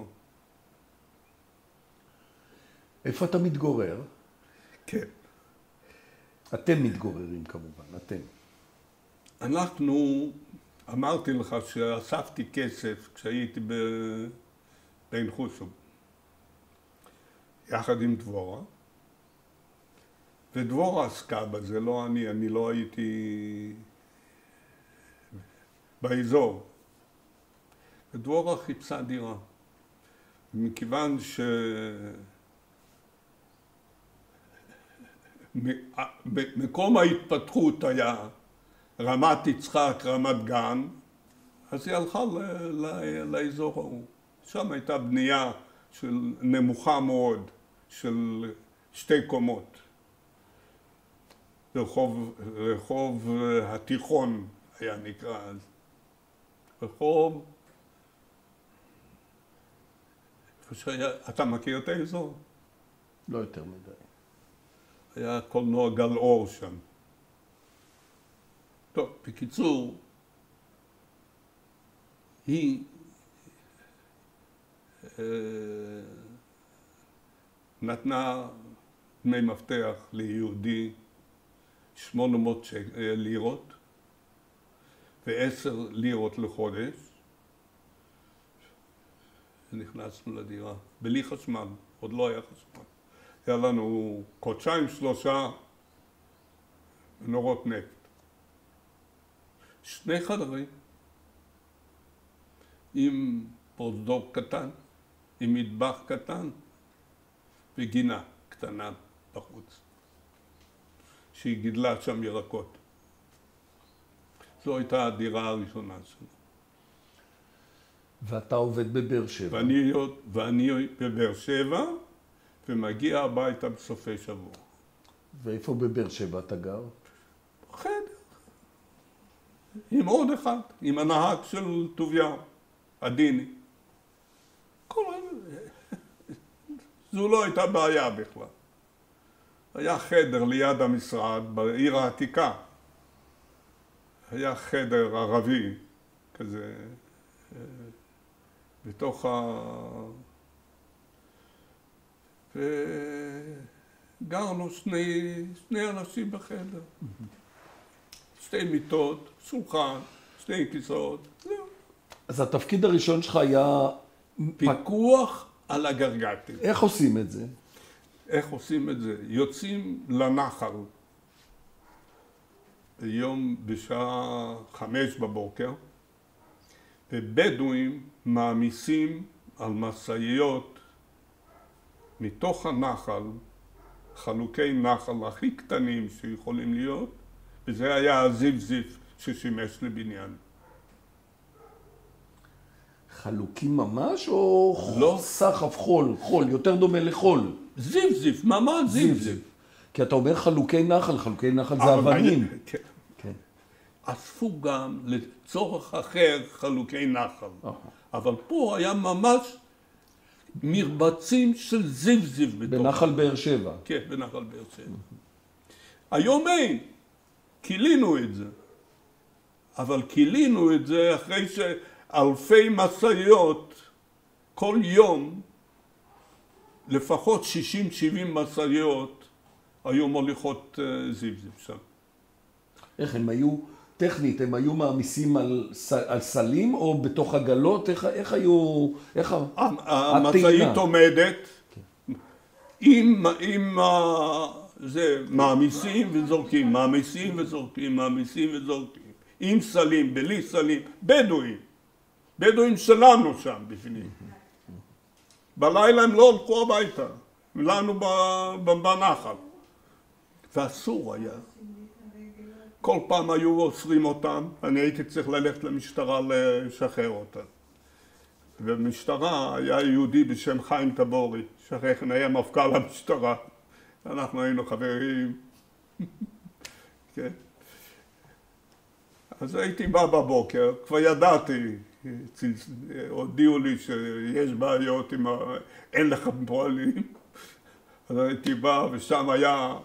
איפה אתה מתגורר? כן. אתם מתגוררים כמובן, אתם. אנחנו, אמרתי לך שאספתי כסף כשהייתי בעין חוסוב, יחד עם דבורה, ודבורה עסקה בזה, לא אני, אני לא הייתי באזור. ודבורה חיפשה דירה. מכיוון שמקום ההתפתחות היה רמת יצחק, רמת גן, אז היא הלכה ל- ל- לאזור ההוא. שם הייתה בנייה של נמוכה מאוד, של שתי קומות. רחוב, רחוב התיכון היה נקרא אז. רחוב... שהיה, אתה מכיר את האזור? לא יותר מדי. היה קולנוע גלאור שם. טוב, בקיצור, היא נתנה דמי מפתח ליהודי שמונה מאות לירות ועשר לירות לחודש. נכנסנו לדירה, בלי חשמל, עוד לא היה חשמל. היה לנו חודשיים שלושה נורות נפט. שני חדרים, עם פרוזדור קטן, עם מטבח קטן, וגינה קטנה בחוץ, שהיא גידלה שם ירקות. זו הייתה הדירה הראשונה שלי. ואתה עובד בבאר שבע. ואני, ואני בבאר שבע, ומגיע הביתה בסופי שבוע. ואיפה בבאר שבע אתה גר? חדר. עם עוד אחד, עם הנהג של טוביה, עדיני. כל... זו לא הייתה בעיה בכלל. היה חדר ליד המשרד בעיר העתיקה. היה חדר ערבי כזה בתוך ה... וגרנו שני, שני אנשים בחדר. שתי מיטות, שולחן, שני כיסאות, זהו. אז התפקיד הראשון שלך היה... פיקוח על הגרגטים. איך עושים את זה? איך עושים את זה? יוצאים לנחל ביום בשעה חמש בבוקר, ובדואים מעמיסים על משאיות מתוך הנחל, חלוקי נחל הכי קטנים שיכולים להיות, וזה היה הזיף-זיף ששימש לבניין. חלוקים ממש או לא. סחף חול, חול, יותר דומה לחול? זיף-זיף, ממש זיף-זיף. כי אתה אומר חלוקי נחל, חלוקי נחל זה אבנים. כן. כן. אספו גם לצורך אחר חלוקי נחל. אבל פה היה ממש מרבצים של זיף-זיף בתוך. בנחל באר שבע. כן, בנחל באר שבע. היום אין, קילינו את זה. אבל קילינו את זה אחרי שאלפי משאיות כל יום, לפחות שישים שבעים משאיות, היו מוליכות זיף-זיף שם. איך הם היו, טכנית, הם היו מעמיסים על, על סלים או בתוך עגלות? איך, איך היו, איך המשאית עומדת, עם, עם זה, מעמיסים וזורקים, מעמיסים וזורקים, מעמיסים וזורקים, עם סלים, בלי סלים, בדואים, בדואים שלנו שם בפנים. בלילה הם לא הלכו הביתה, לנו בנחל. ואסור היה. כל פעם היו אוסרים אותם, אני הייתי צריך ללכת למשטרה לשחרר אותם. במשטרה היה יהודי בשם חיים טבורי, שאחרי כן היה מפכ"ל המשטרה. אנחנו היינו חברים. כן. אז הייתי בא בבוקר, כבר ידעתי, הודיעו לי שיש בעיות עם ה... אין לך פועלים. אז הייתי בא ושם היה,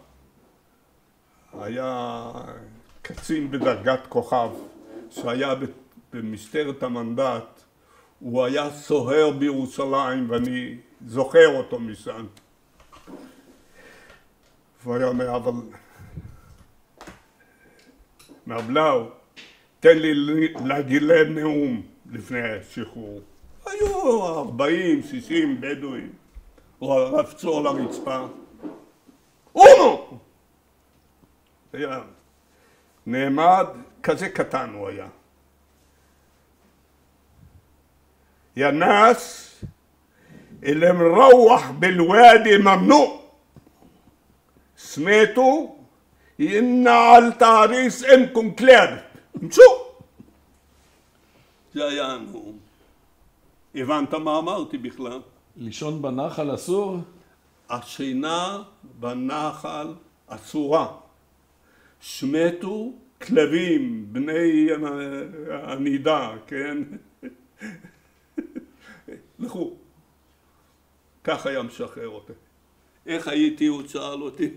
היה קצין בדרגת כוכב שהיה במשטרת המנדט, הוא היה סוהר בירושלים ואני זוכר אותו משם. והוא היה אומר, אבל מר תן לי להגיד להם נאום לפני השחרור. היו ארבעים, שישים בדואים, רפצו על הרצפה. אונו! היה נעמד, כזה קטן הוא היה. יא נאס, اللي مروح بالوادي ممنوع. سمعتوا؟ إن على تعريس إنكم كلاب. משו! זה היה הנאום. הבנת מה אמרתי בכלל? לישון בנחל אסור? השינה בנחל אסורה. שמתו כלבים, בני הנידה, כן? לכו. כך היה משחרר אותי. איך הייתי, הוא שאל אותי.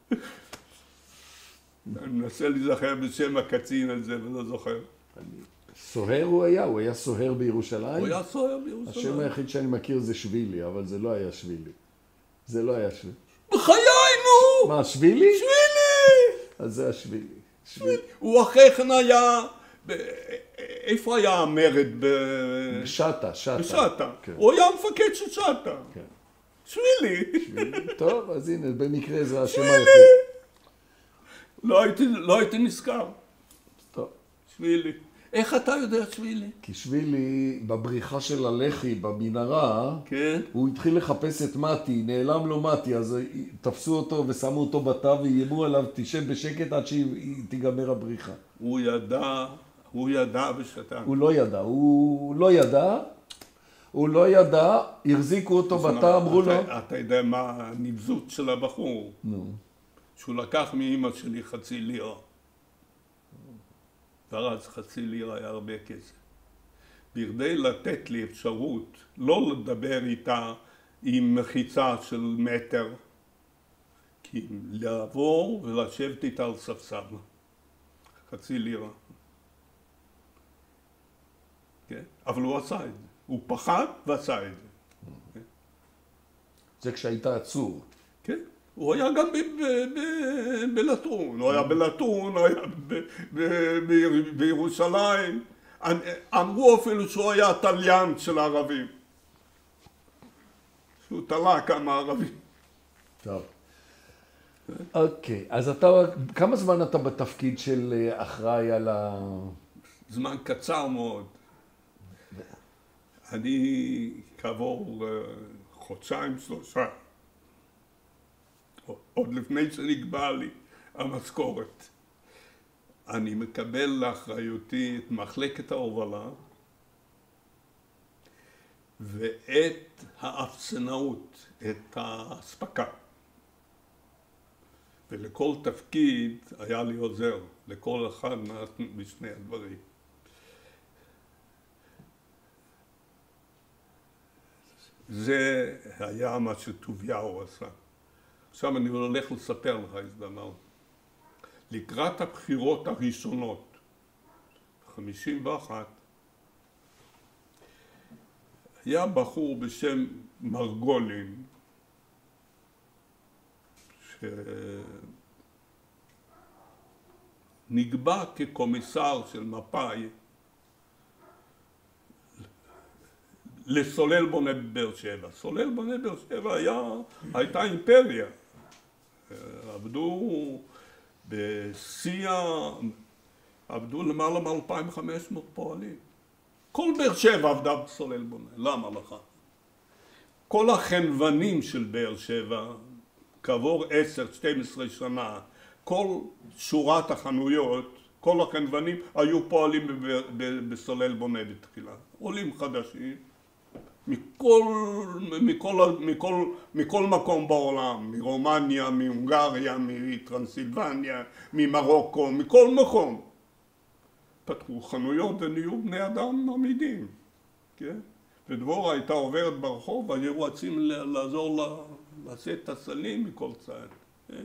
אני מנסה להיזכר בשם הקצין הזה ולא זוכר. סוהר הוא היה, הוא היה סוהר בירושלים. הוא היה סוהר בירושלים. השם היחיד שאני מכיר זה שבילי, אבל זה לא היה שבילי. זה לא היה שבילי. בחיי, נו! מה, שבילי? שבילי! אז זה השבילי. שבילי. הוא אחרי כן היה... איפה היה המרד? בשטה, שטה. בשטה. כן. הוא היה מפקד של שטה. כן. שבילי. שבילי. טוב, אז הנה, במקרה זה השם שבילי. היחיד. לא הייתי, לא הייתי נזכר. טוב. שבילי. איך אתה יודע שבילי? כי שבילי, בבריחה של הלח"י, במנהרה, כן. הוא התחיל לחפש את מתי, נעלם לו מתי, אז תפסו אותו ושמו אותו בתא ואיימו עליו, תשב בשקט עד שתיגמר הבריחה. הוא ידע, הוא ידע ושתן. הוא לא ידע, הוא לא ידע, הוא לא ידע, החזיקו אותו בתא, אמרו לו... אתה, אתה יודע מה הנבזות של הבחור? נו. שהוא לקח מאמא שלי חצי לירה. ואז חצי לירה היה הרבה כסף. בכדי לתת לי אפשרות לא לדבר איתה עם מחיצה של מטר, כי לעבור ולשבת איתה על ספסל. חצי לירה. כן? אבל הוא עשה את זה. הוא פחד ועשה את זה. זה כשהיית עצור. כן? הוא היה גם בלטרון, הוא היה בלטרון, הוא היה בירושלים. אמרו אפילו שהוא היה תליין של הערבים. שהוא תלה כמה ערבים. טוב. אוקיי, אז אתה, כמה זמן אתה בתפקיד של אחראי על ה... זמן קצר מאוד. אני כעבור חודשיים, שלושה. עוד לפני שנקבע לי המשכורת. אני מקבל לאחריותי את מחלקת ההובלה ואת האפסנאות, את האספקה. ולכל תפקיד היה לי עוזר, לכל אחד משני הדברים. זה היה מה שטוביהו עשה. עכשיו אני הולך לספר לך איזה דבר. לקראת הבחירות הראשונות, חמישים ואחת, היה בחור בשם מרגולין, שנקבע כקומיסר של מפא"י לסולל בונה בבאר שבע. סולל בונה בבאר שבע היה, הייתה אימפריה. עבדו בשיא, עבדו למעלה מ-אלפיים וחמש מאות פועלים. כל באר שבע עבדה בסולל בונה. למה לך? כל החנוונים של באר שבע, כעבור עשר שתים עשרה שנה, כל שורת החנויות, כל החנוונים היו פועלים בסולל בונה בתחילה. עולים חדשים. מכל, מכל, מכל, מכל מקום בעולם, מרומניה, מהונגריה, מטרנסילבניה, ממרוקו, מכל מקום. פתחו חנויות ונהיו בני אדם עמידים, כן? ודבורה הייתה עוברת ברחוב, והיו רצים לעזור לה, לשאת את הסלים מכל צד. כן?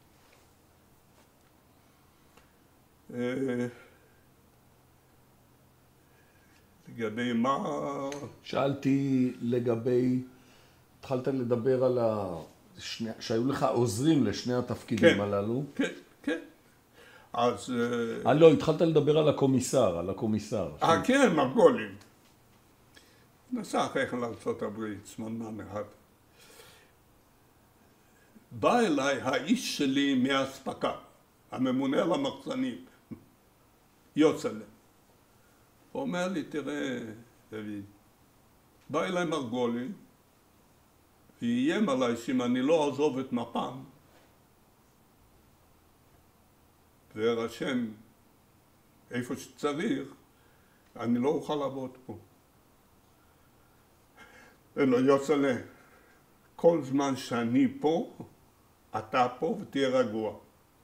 לגבי מה... שאלתי לגבי, התחלת לדבר על ה... שני... שהיו לך עוזרים לשני התפקידים כן, הללו. כן, כן. אז... אה, לא, התחלת לדבר על הקומיסר, על הקומיסר. אה, כן, מרגולין. נסע אחרי כן לארצות הברית, זמן אחד. בא אליי האיש שלי מהאספקה, הממונה על המחסנים, יוצל'ה. הוא אומר לי, תראה, דוד, בא אליי מרגולין, ואיים עליי שאם אני לא אעזוב את מפ"ם, ורשם איפה שצריך, אני לא אוכל לעבוד פה. אלו יוצל'ה, כל זמן שאני פה, אתה פה ותהיה רגוע.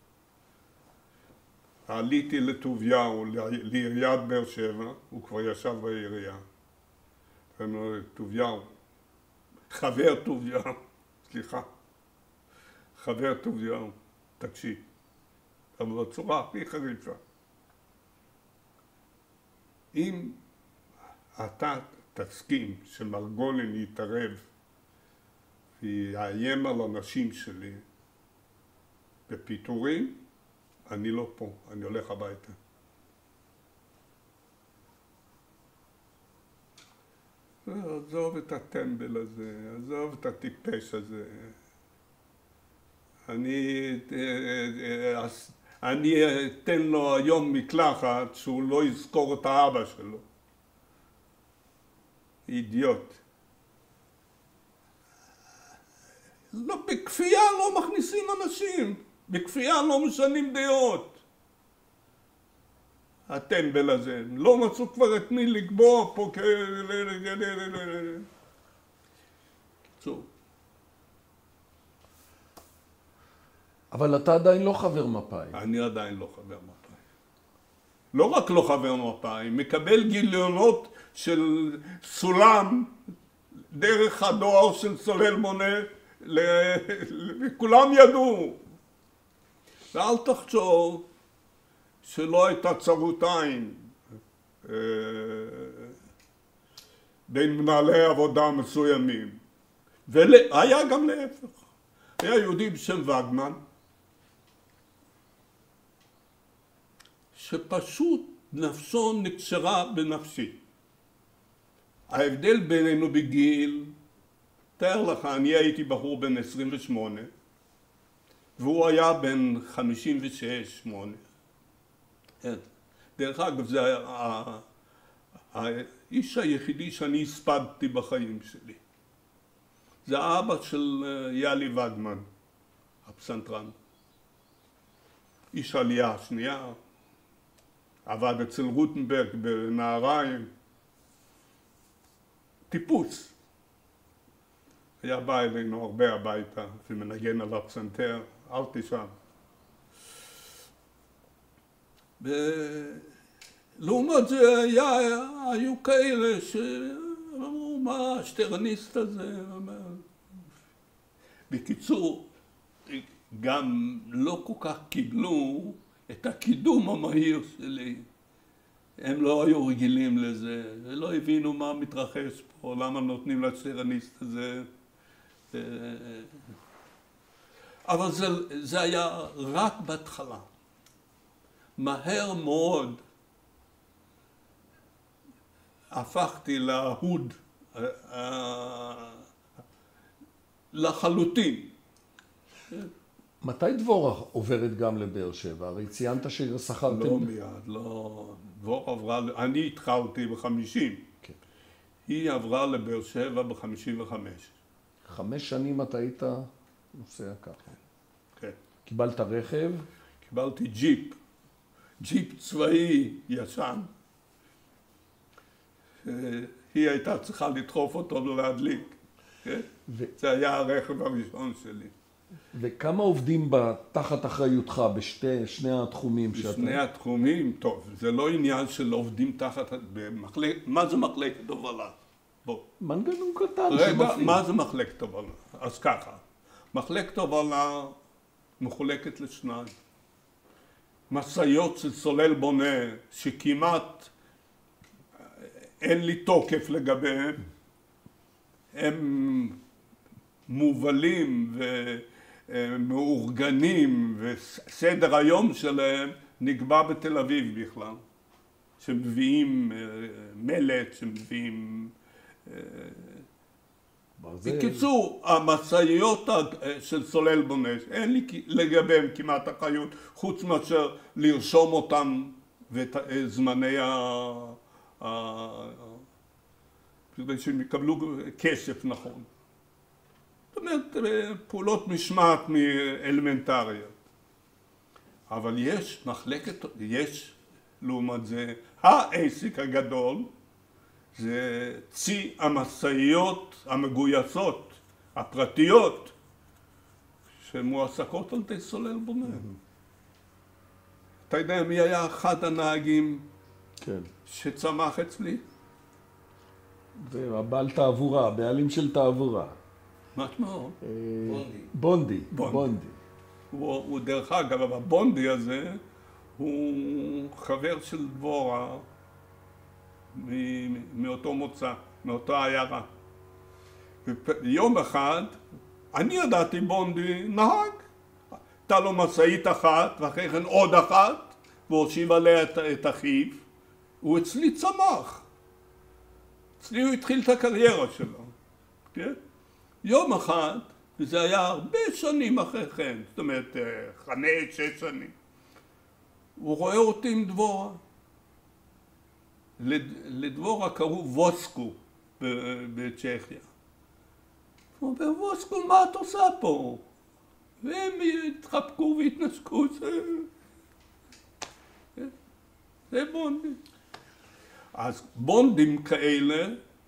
עליתי לטוביהו, לעיריית באר שבע, הוא כבר ישב בעירייה. אמרו לי, טוביהו, חבר טוביהו, סליחה, חבר טוביהו, תקשיב, אבל בצורה הכי חריפה. אם אתה תסכים שמרגולין יתערב ויאיים על אנשים שלי בפיטורים, אני לא פה, אני הולך הביתה. עזוב את הטמבל הזה, עזוב את הטיפש הזה. אני, אני אתן לו היום מקלחת שהוא לא יזכור את האבא שלו. אידיוט. לא, בכפייה לא מכניסים אנשים, בכפייה לא משנים דעות. הטמבל הזה, לא מצאו כבר את מי לקבוע פה כ... קיצור. אבל אתה עדיין לא חבר מפא"י. אני עדיין לא חבר מפא"י. לא רק לא חבר מפא"י, מקבל גיליונות של סולם דרך הדואר של סולל מונה, וכולם ידעו. ואל תחשוב שלא הייתה צרות עין בין מנהלי עבודה מסוימים. והיה גם להפך. היה יהודי בשם וגמן, שפשוט נפשו נקשרה בנפשי. ההבדל בינינו בגיל, תאר לך, אני הייתי בחור בן עשרים ושמונה, והוא היה בן חמישים ושש שמונה. דרך אגב, זה האיש היחידי שאני הספדתי בחיים שלי. זה האבא של יאלי וגמן, הפסנתרן. איש עלייה השנייה, עבד אצל רוטנברג בנהריים. טיפוס. היה בא אלינו הרבה הביתה ומנגן על הפסנתר, אל תשם. ולעומת זה היה, היו כאלה שאמרו, מה השטרניסט הזה? בקיצור, גם לא כל כך קיבלו את הקידום המהיר שלי. הם לא היו רגילים לזה, ולא הבינו מה מתרחש פה, למה נותנים לשטרניסט הזה. אבל זה, זה היה רק בהתחלה. מהר מאוד הפכתי לאהוד לחלוטין. מתי דבורה עוברת גם לבאר שבע? הרי ציינת ששכרתם... לא מיד, לא. דבורה עברה, אני התחלתי בחמישים. כן. היא עברה לבאר שבע בחמישים וחמש. חמש שנים אתה היית נוסע ככה. כן. קיבלת רכב? קיבלתי ג'יפ. ג'יפ צבאי ישן. היא הייתה צריכה לדחוף אותו ולהדליק. כן? ו... זה היה הרכב הראשון שלי. וכמה עובדים תחת אחריותך בשני התחומים שאתה... בשני התחומים, טוב, זה לא עניין של עובדים תחת... במחלק... מה זה מחלקת הובלה? בוא. מנגנון קטן רגע, שמפעיל. מה זה מחלקת הובלה? אז ככה, מחלקת הובלה מחולקת לשניים. משאיות של סולל בונה שכמעט אין לי תוקף לגביהם, הם מובלים ומאורגנים וסדר היום שלהם נקבע בתל אביב בכלל, שמביאים מלט, שמביאים... בקיצור, המשאיות של סולל בונה, אין לי לגביהם כמעט אחריות, חוץ מאשר לרשום אותם ואת זמני ה... כדי שהם יקבלו כסף נכון. זאת אומרת, פעולות משמעת אלמנטריות. אבל יש מחלקת, יש לעומת זה, העסק הגדול, זה צי המשאיות המגויסות, הפרטיות, שמועסקות על ידי סולל בונה. אתה יודע מי היה אחד הנהגים כן. שצמח אצלי? זה הבעל תעבורה, בעלים של תעבורה. מה שמו? בונדי. בונדי. הוא, הוא דרך אגב, הבונדי הזה הוא חבר של דבורה מאותו מוצא, מאותה עיירה. ויום אחד, אני ידעתי בונדי נהג. הייתה לו משאית אחת, ואחרי כן עוד אחת, והושיב עליה את, את אחיו. הוא אצלי צמח. אצלי הוא התחיל את הקריירה שלו. כן? יום אחד, וזה היה הרבה שנים אחרי כן, זאת אומרת, חמש, שש שנים. הוא רואה אותי עם דבורה. לדבורה קראו ווסקו בצ'כיה. הוא אומר, ווסקו, מה את עושה פה? והם התחבקו והתנשקו. זה בונדים. אז בונדים כאלה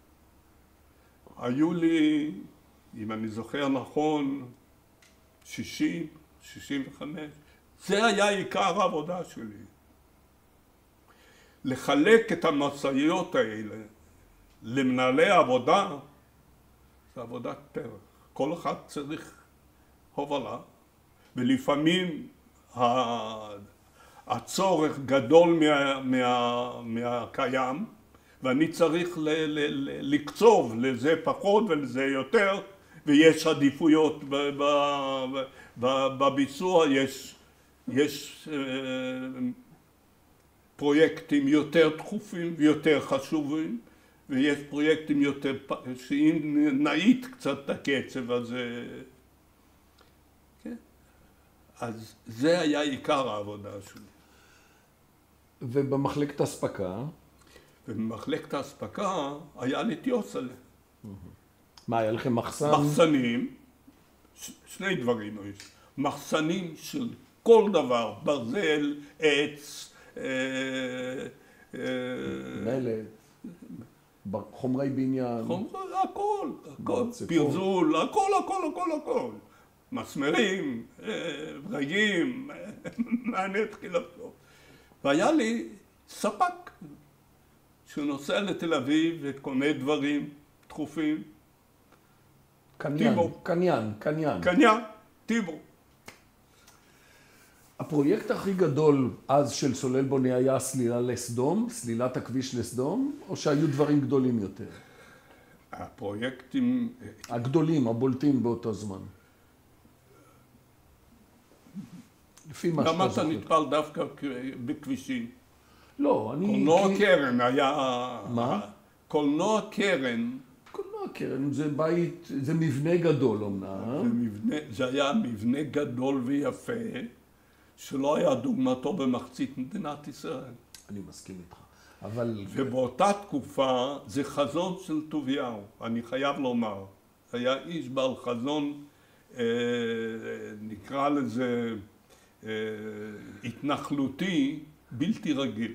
היו לי, אם אני זוכר נכון, שישים, שישים וחמש. זה היה עיקר העבודה שלי. לחלק את המשאיות האלה למנהלי העבודה, זה עבודת פרח. כל אחד צריך הובלה, ולפעמים הצורך גדול מה, מה, מהקיים, ואני צריך ל, ל, ל, לקצוב לזה פחות ולזה יותר, ויש עדיפויות ב, ב, ב, ב, בביצוע, יש, יש פרויקטים יותר דחופים ויותר חשובים, ויש פרויקטים יותר, שאם נאית קצת את הקצב, אז, כן? אז זה היה עיקר העבודה שלי. ובמחלקת הספקה? ובמחלקת הספקה היה לי טיוסלה. מה, היה לכם מחסן? מחסנים, ש- שני דברים יש. מחסנים של כל דבר, ברזל, עץ, אה, אה, מלט, חומרי בניין, חומרי, הכל, הכל, ברצפות. פרזול, הכל, הכל, הכל, הכל. מסמרים, ברגים, מה אני אתחיל לחשוב. והיה לי ספק שנוסע לתל אביב וקונה דברים דחופים. קניין, טיבו. קניין, קניין. קניין, טיבו. הפרויקט הכי גדול אז של סולל בונה היה סלילה לסדום, סלילת הכביש לסדום, או שהיו דברים גדולים יותר? הפרויקטים... הגדולים, הבולטים באותו זמן. לפי מה שאתה למה אתה זוכר. נטפל דווקא בכבישים? לא, אני... קולנוע כי- קרן היה... מה? קולנוע קרן, קולנוע קרן זה בית, זה מבנה גדול זה, אמנם. מבנה, זה היה מבנה גדול ויפה, שלא היה דוגמתו במחצית מדינת ישראל. אני מסכים איתך. אבל... ובאותה תקופה זה חזון של טוביהו, אני חייב לומר. היה איש בעל חזון, אה, נקרא לזה אה, התנחלותי בלתי רגיל.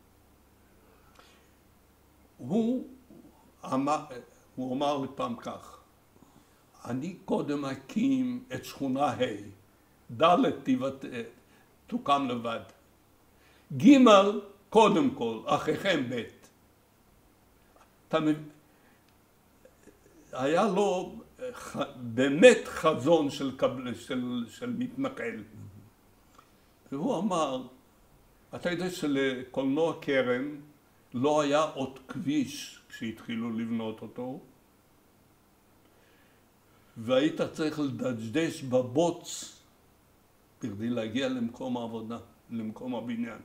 הוא אמר, הוא אמר לי פעם כך, אני קודם אקים את שכונה ה', ד' תיבת- תוקם לבד. ג' קודם כל, אחיכם ב'. אתה מבין? היה לו ח- באמת חזון של, קבל- של, של מתנחל. והוא אמר, אתה יודע שלקולנוע קרן לא היה עוד כביש כשהתחילו לבנות אותו, והיית צריך לדשדש בבוץ כדי להגיע למקום העבודה, למקום הבניין.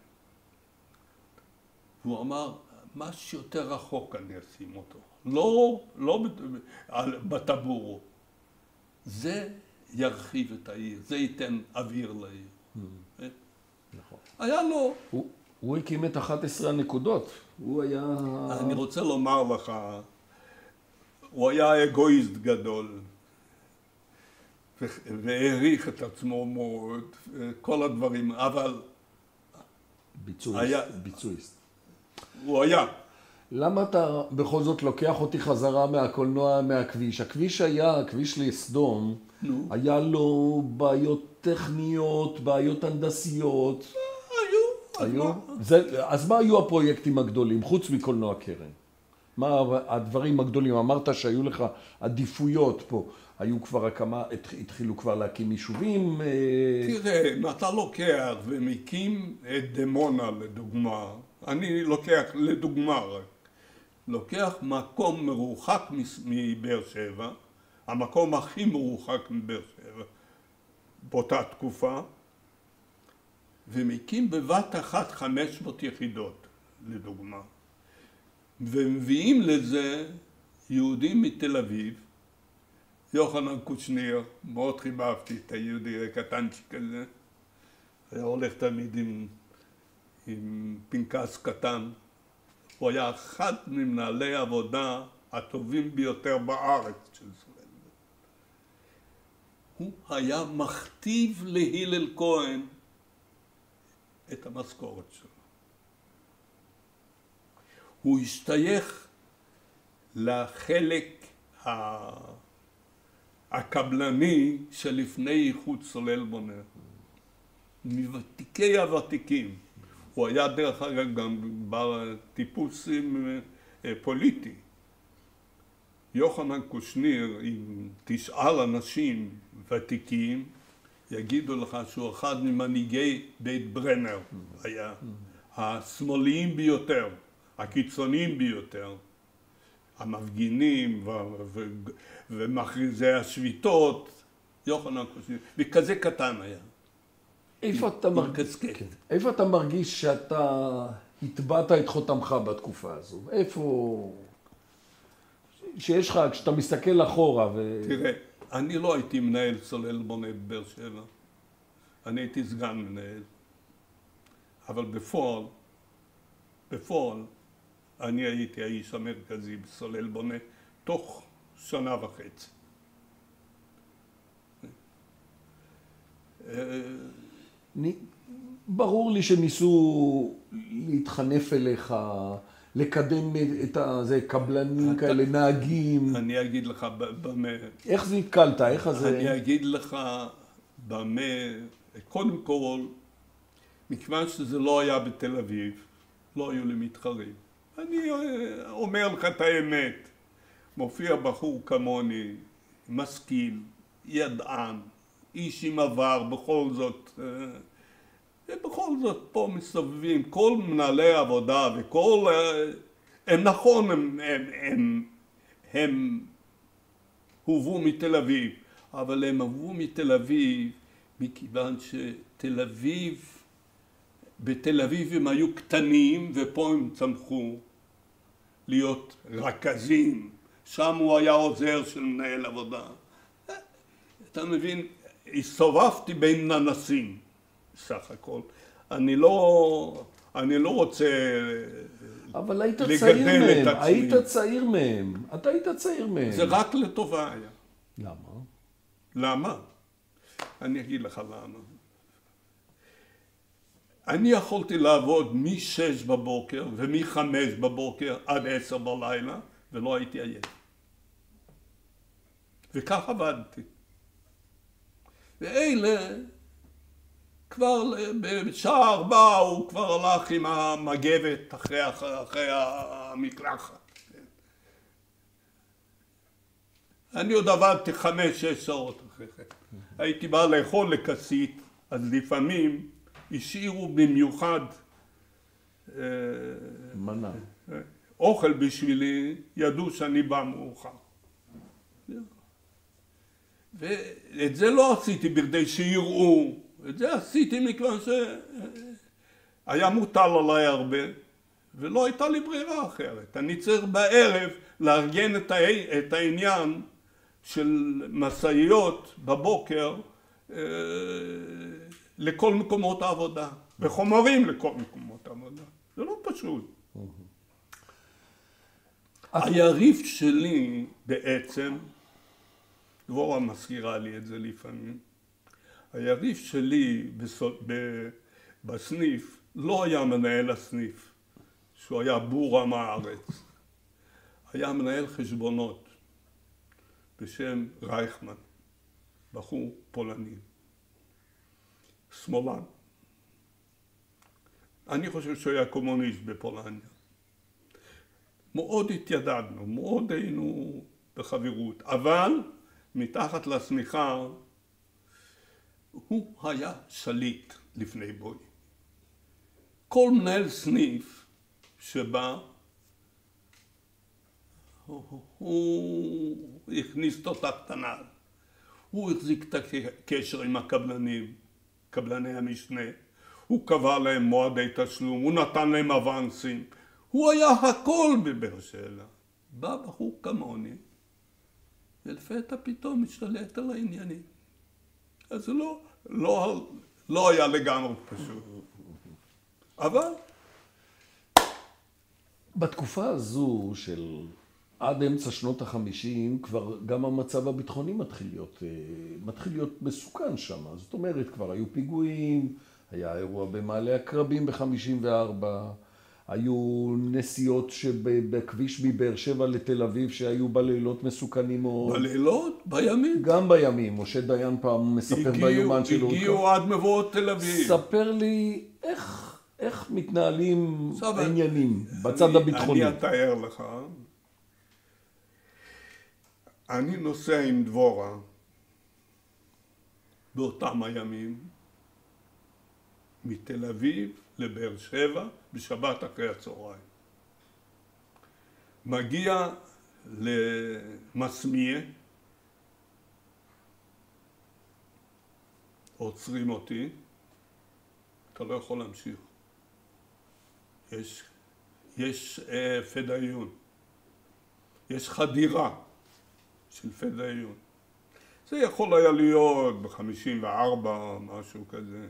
והוא אמר, מה שיותר רחוק אני אשים אותו, לא, לא בת- על- בטבור. זה ירחיב את העיר, זה ייתן אוויר לעיר. נכון. היה לו, הוא, הוא הקים את אחת עשרה הנקודות. הוא היה... אני רוצה לומר לך, הוא היה אגואיסט גדול, ו- והעריך את עצמו מאוד, כל הדברים, אבל ביצועיסט. היה- ביצועיסט. הוא היה. למה אתה בכל זאת לוקח אותי חזרה מהקולנוע, מהכביש? הכביש היה, הכביש לסדום, נו. היה לו בעיות טכניות, בעיות הנדסיות. היו. אז היו? מה? זה, אז מה היו הפרויקטים הגדולים, חוץ מקולנוע קרן? מה הדברים הגדולים? אמרת שהיו לך עדיפויות פה. היו כבר הקמה, התחילו כבר להקים יישובים? תראה, אם אתה לוקח ומקים את דמונה לדוגמה, אני לוקח לדוגמה רק, לוקח מקום מרוחק מבאר שבע, המקום הכי מרוחק מבאר שבע באותה תקופה, ומקים בבת אחת חמש מאות יחידות, לדוגמה. ומביאים לזה יהודים מתל אביב, יוחנן קושניר, מאוד חיבבתי את היהודי הקטנצ'יק הזה, היה הולך תמיד עם, עם פנקס קטן, הוא היה אחד ממנהלי העבודה הטובים ביותר בארץ של סולל. הוא היה מכתיב להילל כהן את המשכורת שלו. הוא השתייך לחלק הקבלני שלפני איחוד סולל בונה. מוותיקי הוותיקים. הוא היה דרך אגב גם בטיפוסים פוליטי. יוחנן קושניר, אם תשאל אנשים ותיקים, יגידו לך שהוא אחד ממנהיגי בית ברנר היה. השמאליים ביותר, הקיצוניים ביותר, המפגינים ומכריזי השביתות, יוחנן קושניר, וכזה קטן היה. איפה אתה מרגיש, איפה אתה מרגיש שאתה הטבעת את חותמך בתקופה הזו? איפה, שיש לך, כשאתה מסתכל אחורה ו... תראה, אני לא הייתי מנהל סולל בונה בבאר שבע. אני הייתי סגן מנהל. אבל בפועל, בפועל, אני הייתי האיש המרכזי בסולל בונה תוך שנה וחצי. ברור לי שניסו להתחנף אליך, לקדם את זה, קבלנים כאלה, נהגים. אני אגיד לך במה... איך זה התקלת? איך זה... אני אגיד לך במה... קודם כל, מכיוון שזה לא היה בתל אביב, לא היו לי מתחרים. אני אומר לך את האמת, מופיע בחור כמוני, משכיל, ידען, איש עם עבר, בכל זאת, ובכל זאת פה מסתובבים, כל מנהלי העבודה וכל, הם נכון, הם, הם, הם, הם הובאו מתל אביב, אבל הם הובאו מתל אביב מכיוון שתל אביב, בתל אביב הם היו קטנים ופה הם צמחו להיות רכזים, שם הוא היה עוזר של מנהל עבודה. אתה מבין, הסתובבתי בין ננסים, סך הכל. אני לא, אני לא רוצה אבל היית צעיר מהם, היית צעיר מהם, אתה היית צעיר מהם. זה רק לטובה היה. למה? למה? אני אגיד לך למה. אני יכולתי לעבוד משש בבוקר ומחמש בבוקר עד עשר בלילה, ולא הייתי עייף. וכך עבדתי. ואלה, כבר בשעה ארבע הוא כבר הלך עם המגבת אחרי, אחרי, אחרי המקלחת. אני עוד עבדתי חמש, שש שעות אחרי כן. הייתי בא לאכול לכסית, אז לפעמים השאירו במיוחד מנה. אוכל בשבילי, ידעו שאני בא מאוחר. ואת זה לא עשיתי בכדי שיראו, את זה עשיתי מכיוון שהיה מוטל עליי הרבה, ולא הייתה לי ברירה אחרת. אני צריך בערב לארגן את העניין של משאיות בבוקר לכל מקומות העבודה, וחומרים לכל מקומות העבודה. זה לא פשוט. היריב שלי בעצם, דבורה מזכירה לי את זה לפעמים, היריב שלי בסניף לא היה מנהל הסניף, שהוא היה בור עם הארץ. היה מנהל חשבונות בשם רייכמן, בחור פולני, שמאלן. אני חושב שהוא היה קומוניסט בפולניה. מאוד התיידדנו, מאוד היינו בחברות, אבל מתחת לשמיכה הוא היה שליט לפני בוי. כל מנהל סניף שבא הוא הכניס אותה קטנה. הוא החזיק את הקשר עם הקבלנים, קבלני המשנה. הוא קבע להם מועדי תשלום, הוא נתן להם אבנסים. הוא היה הכל בבאר שבע. בא בחור כמוני, ולפתע פתאום משתלט על העניינים. אז זה לא, לא, לא היה לגמרי פשוט. אבל בתקופה הזו של עד אמצע שנות החמישים, כבר גם המצב הביטחוני מתחיל להיות, מתחיל להיות מסוכן שם. זאת אומרת, כבר היו פיגועים, היה אירוע במעלה הקרבים ב-חמישים וארבע, היו נסיעות שבכביש מבאר שבע לתל אביב שהיו בלילות מסוכנים מאוד. בלילות? בימים? גם בימים. משה דיין פעם מספר ביומן שלו. הגיעו עד מבואות תל אביב. ספר לי איך, איך מתנהלים העניינים בצד הביטחוני. אני אתאר לך. אני נוסע עם דבורה באותם הימים מתל אביב לבאר שבע בשבת אחרי הצהריים. מגיע למסמיה, עוצרים אותי, אתה לא יכול להמשיך. יש, יש אה, פדאיון, יש חדירה של פדאיון. זה יכול היה להיות ב-חמישים וארבע, משהו כזה.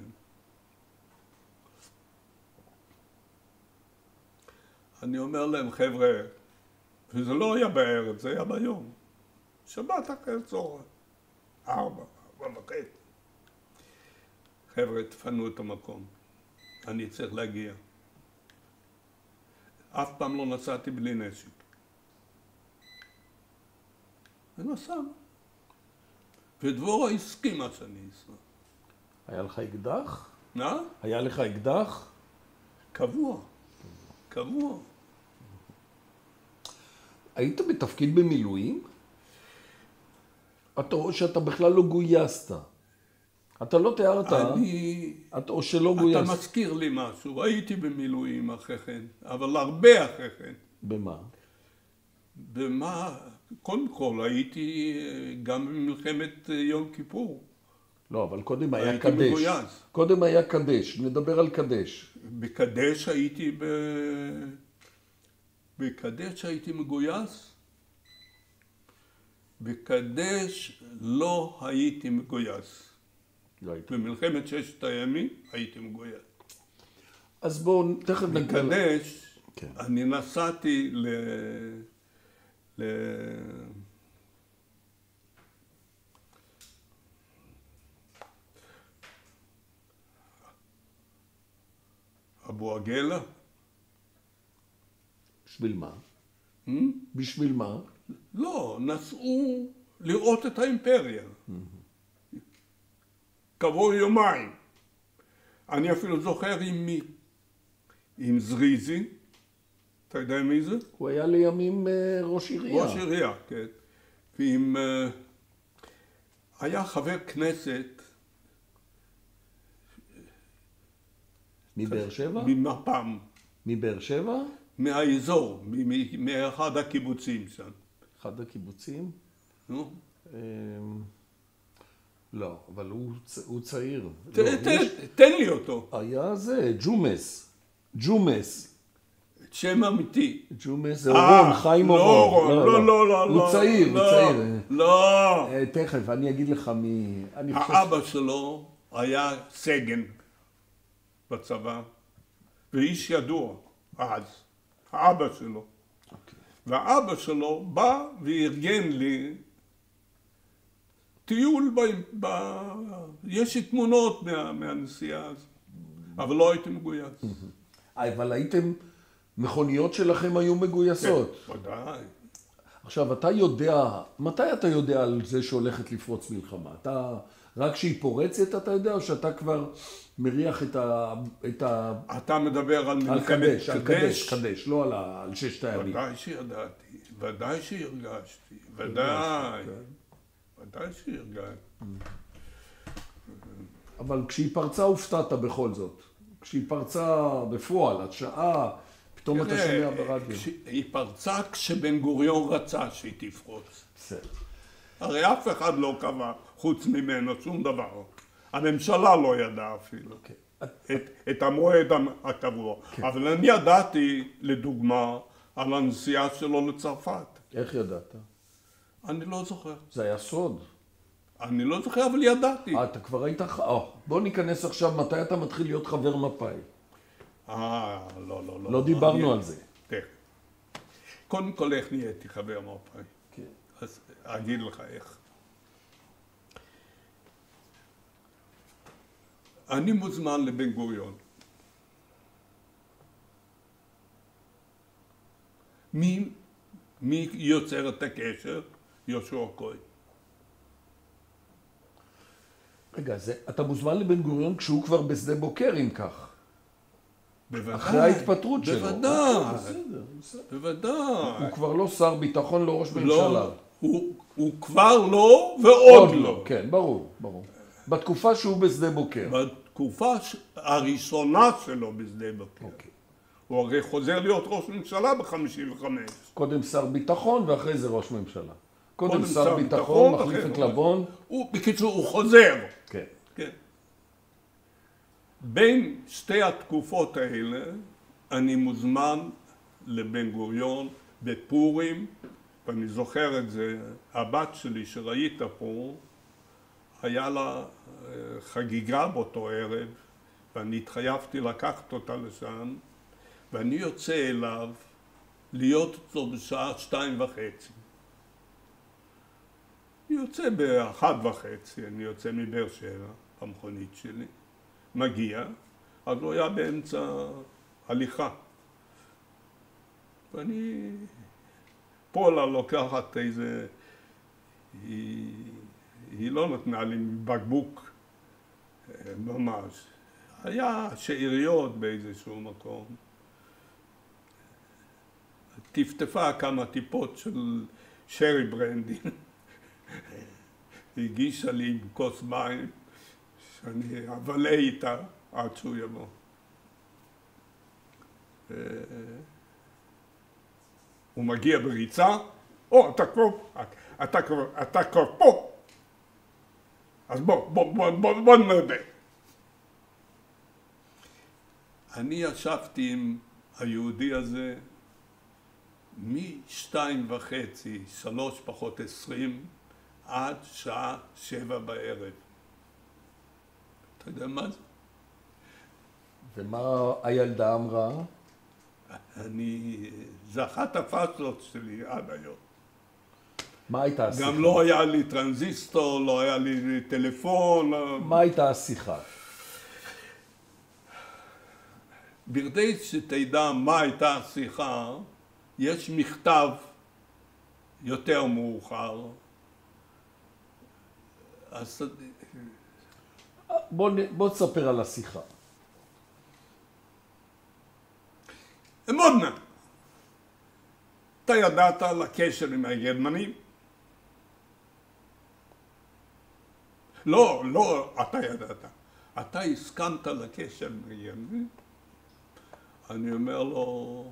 אני אומר להם, חבר'ה, וזה לא היה בערב, זה היה ביום. שבת אחרי הצהריים, ארבע, ארבע וחצי. חבר'ה, תפנו את המקום. אני צריך להגיע. אף פעם לא נסעתי בלי נשק. ונסענו. ודבורה הסכימה שאני אסע. היה לך אקדח? מה? היה לך אקדח? קבוע. קבוע. היית בתפקיד במילואים? אתה או שאתה בכלל לא גויסת. אתה לא תיארת, אני... את, או שלא גויסת. אתה מזכיר לי משהו. הייתי במילואים אחרי כן, אבל הרבה אחרי כן. במה? במה? קודם כל, הייתי גם במלחמת יום כיפור. לא, אבל קודם היה הייתי קדש. מגויס. קודם היה קדש. נדבר על קדש. בקדש הייתי ב... בקדש הייתי מגויס. בקדש לא הייתי מגויס. לא היית. במלחמת ששת הימים הייתי מגויס. אז בואו תכף נגיע. בקדש כן. אני נסעתי ל... ל... אבו עגלה. בשביל מה? Hmm? בשביל מה? לא, נסעו לראות את האימפריה. קבעו יומיים. אני אפילו זוכר עם מי. עם זריזי. אתה יודע מי זה? הוא היה לימים ראש עירייה. ראש עירייה, כן. ועם... היה חבר כנסת... מבאר שבע? ממפ"ם. מבאר שבע? מהאזור, מאחד הקיבוצים שם. אחד הקיבוצים? נו? לא, אבל הוא, הוא צעיר. ת, לא, ת, יש... תן לי אותו. היה זה, ג'ומס. ג'ומס. שם אמיתי. ג'ומס זה אורון, חיים לא, אורון. לא, לא, לא, לא. הוא לא, צעיר, לא, הוא צעיר. לא. תכף, אני אגיד לך מי... אני חושב... האבא שלו היה סגן בצבא, ואיש ידוע אז. האבא שלו. אוקיי. והאבא שלו בא וארגן לי טיול, ב... ב... יש לי תמונות מה... מהנסיעה הזאת, אבל לא הייתי מגויס. אבל הייתם, מכוניות שלכם היו מגויסות. כן, ודאי. עכשיו, אתה יודע, מתי אתה יודע על זה שהולכת לפרוץ מלחמה? אתה, רק כשהיא פורצת אתה יודע, או שאתה כבר מריח את ה... את ה... אתה מדבר על מלחמת על קדש, על קדש? קדש, קדש, לא על, ה... על ששת הימים. ודאי שידעתי, ודאי שהרגשתי, ודאי, ודאי שהרגשתי. אבל כשהיא פרצה הופתעת בכל זאת. כשהיא פרצה בפועל, השעה, פתאום פתאום אתה שומע ברדיו. היא פרצה כשבן גוריון רצה שהיא תפרוץ. בסדר. הרי אף אחד לא קבע חוץ ממנו שום דבר. הממשלה לא ידעה אפילו את המועד הקבוע. אבל אני ידעתי, לדוגמה, על הנסיעה שלו לצרפת. איך ידעת? אני לא זוכר. זה היה סוד. אני לא זוכר, אבל ידעתי. אתה כבר היית... בוא ניכנס עכשיו, מתי אתה מתחיל להיות חבר מפא"י? אה, לא, לא, לא. לא דיברנו על זה. תראה. קודם כל, איך נהייתי חבר מפא"י? כן. אז אגיד לך איך. אני מוזמן לבן גוריון. מי, מי יוצר את הקשר? יהושע כהן. רגע, זה, אתה מוזמן לבן גוריון כשהוא כבר בשדה בוקר, אם כך. בוודאי. אחרי ההתפטרות שלו. בוודאי. בסדר, בסדר. בוודאי. הוא כבר לא שר ביטחון, לא ראש ממשלה. לא, הוא, הוא כבר לא ועוד לא. לא. כן, ברור, ברור. בתקופה שהוא בשדה בוקר. בתקופה הראשונה שלו בשדה בוקר. אוקיי. הוא הרי חוזר להיות ראש ממשלה ב-חמישים וחמש. קודם שר ביטחון ואחרי זה ראש ממשלה. קודם, קודם שר ביטחון, מחליף את לבון. בקיצור, הוא חוזר. כן. כן. בין שתי התקופות האלה, אני מוזמן לבן גוריון בפורים, ואני זוכר את זה, הבת שלי שראית פה, היה לה חגיגה באותו ערב, ואני התחייבתי לקחת אותה לשם, ואני יוצא אליו להיות אותו בשעה שתיים וחצי. אני יוצא באחת וחצי, אני יוצא מבאר שבע, במכונית שלי, מגיע, אז הוא היה באמצע הליכה. ואני... פולה לוקחת איזה... היא, היא לא נתנה לי בקבוק ממש. היה שאריות באיזשהו מקום. טפטפה כמה טיפות של שרי ברנדי. הגישה לי עם כוס מים, שאני אבלה איתה עד שהוא יבוא. הוא מגיע בריצה, או, אתה כבר, אתה כבר, אתה כבר פה. אז בוא, בוא, בוא, בוא, בוא נראה. אני ישבתי עם היהודי הזה משתיים וחצי, שלוש פחות עשרים, עד שעה שבע בערב. אתה יודע מה זה? ומה הילדה אמרה? אני... זה אחת הפאסלות שלי עד היום. מה הייתה השיחה? גם לא היה לי טרנזיסטור, לא היה לי טלפון. מה הייתה השיחה? בכדי שתדע מה הייתה השיחה, יש מכתב יותר מאוחר. אז... בוא, בוא תספר על השיחה. אמונה, אתה ידעת על הקשר עם הגרמנים? לא, לא, אתה ידעת. אתה הסכמת לקשר עם הגרמנים? אני אומר לו,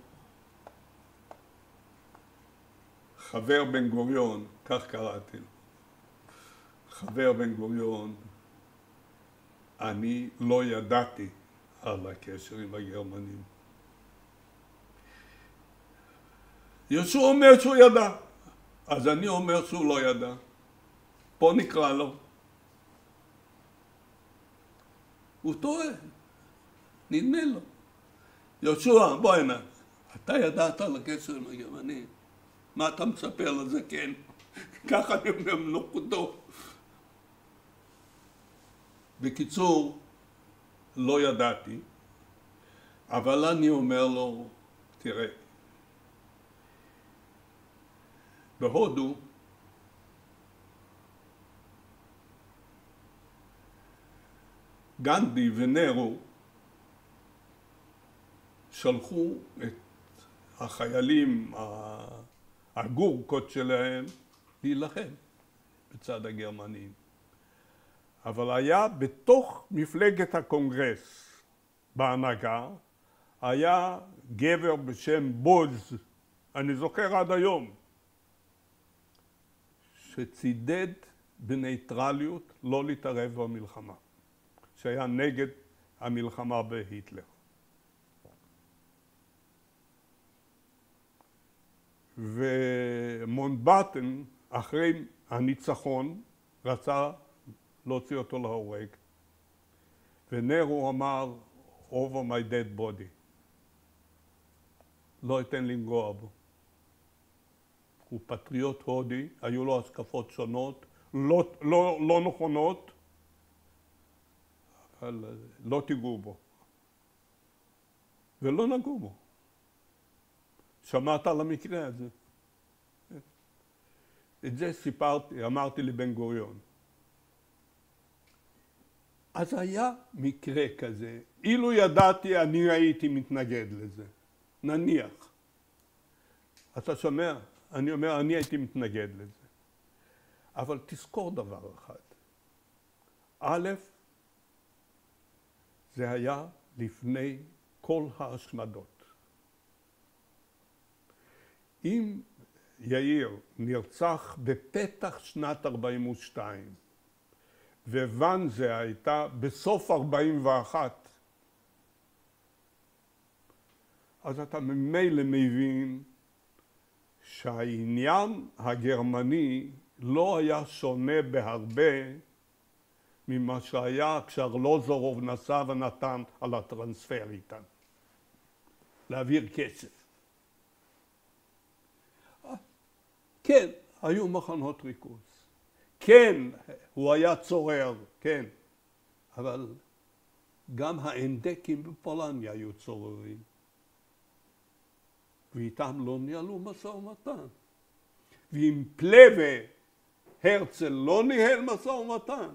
חבר בן גוריון, כך קראתי לו. חבר בן גוריון, אני לא ידעתי על הקשר עם הגרמנים. ישוע אומר שהוא ידע, אז אני אומר שהוא לא ידע. פה נקרא לו. הוא טועה, נדמה לו. ישוע, בוא הנה, אתה ידעת על הקשר עם הגרמנים. מה אתה מספר לזה? כן. ככה אני אומר מנוחותו. בקיצור, לא ידעתי, אבל אני אומר לו, תראה, בהודו גנדי ונרו שלחו את החיילים הגורקות שלהם להילחם בצד הגרמנים. אבל היה בתוך מפלגת הקונגרס בהנהגה, היה גבר בשם בוז, אני זוכר עד היום, שצידד בנייטרליות לא להתערב במלחמה, שהיה נגד המלחמה בהיטלר. ומונבטן, אחרי הניצחון, רצה להוציא אותו להורג. ונרו אמר, over my dead body. לא אתן לנגוע בו. הוא פטריוט הודי, היו לו השקפות שונות, לא, לא, לא נכונות, אבל לא תיגעו בו. ולא נגעו בו. שמעת על המקרה הזה. את זה סיפרתי, אמרתי לבן גוריון. אז היה מקרה כזה. אילו ידעתי, אני הייתי מתנגד לזה. נניח. אתה שומע? אני אומר, אני הייתי מתנגד לזה. אבל תזכור דבר אחד. א', זה היה לפני כל ההשמדות. אם יאיר נרצח בפתח שנת ארבעים ושתיים, וואנזה הייתה בסוף ארבעים ואחת, אז אתה ממילא מבין שהעניין הגרמני לא היה שונה בהרבה ממה שהיה כשארלוזורוב נסע ונתן על הטרנספר איתן. להעביר כסף. כן, היו מחנות ריכוז. כן, הוא היה צורר, כן. אבל גם האנדקים בפולניה היו צוררים. ואיתם לא ניהלו משא ומתן. ועם פלווה הרצל לא ניהל משא ומתן.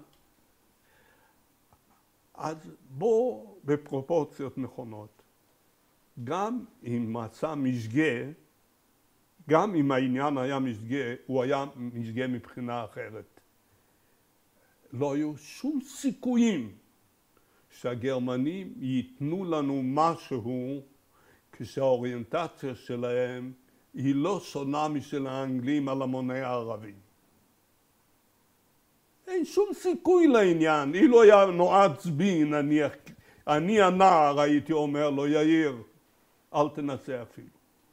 אז בוא בפרופורציות נכונות. גם אם מצא משגה, גם אם העניין היה משגה, הוא היה משגה מבחינה אחרת. לא היו שום סיכויים שהגרמנים ייתנו לנו משהו כשהאוריינטציה שלהם היא לא שונה משל האנגלים על המוני הערבים. אין שום סיכוי לעניין. אילו היה נועץ בי, נניח, אני הנער הייתי אומר לו, יאיר, אל תנסה אפילו.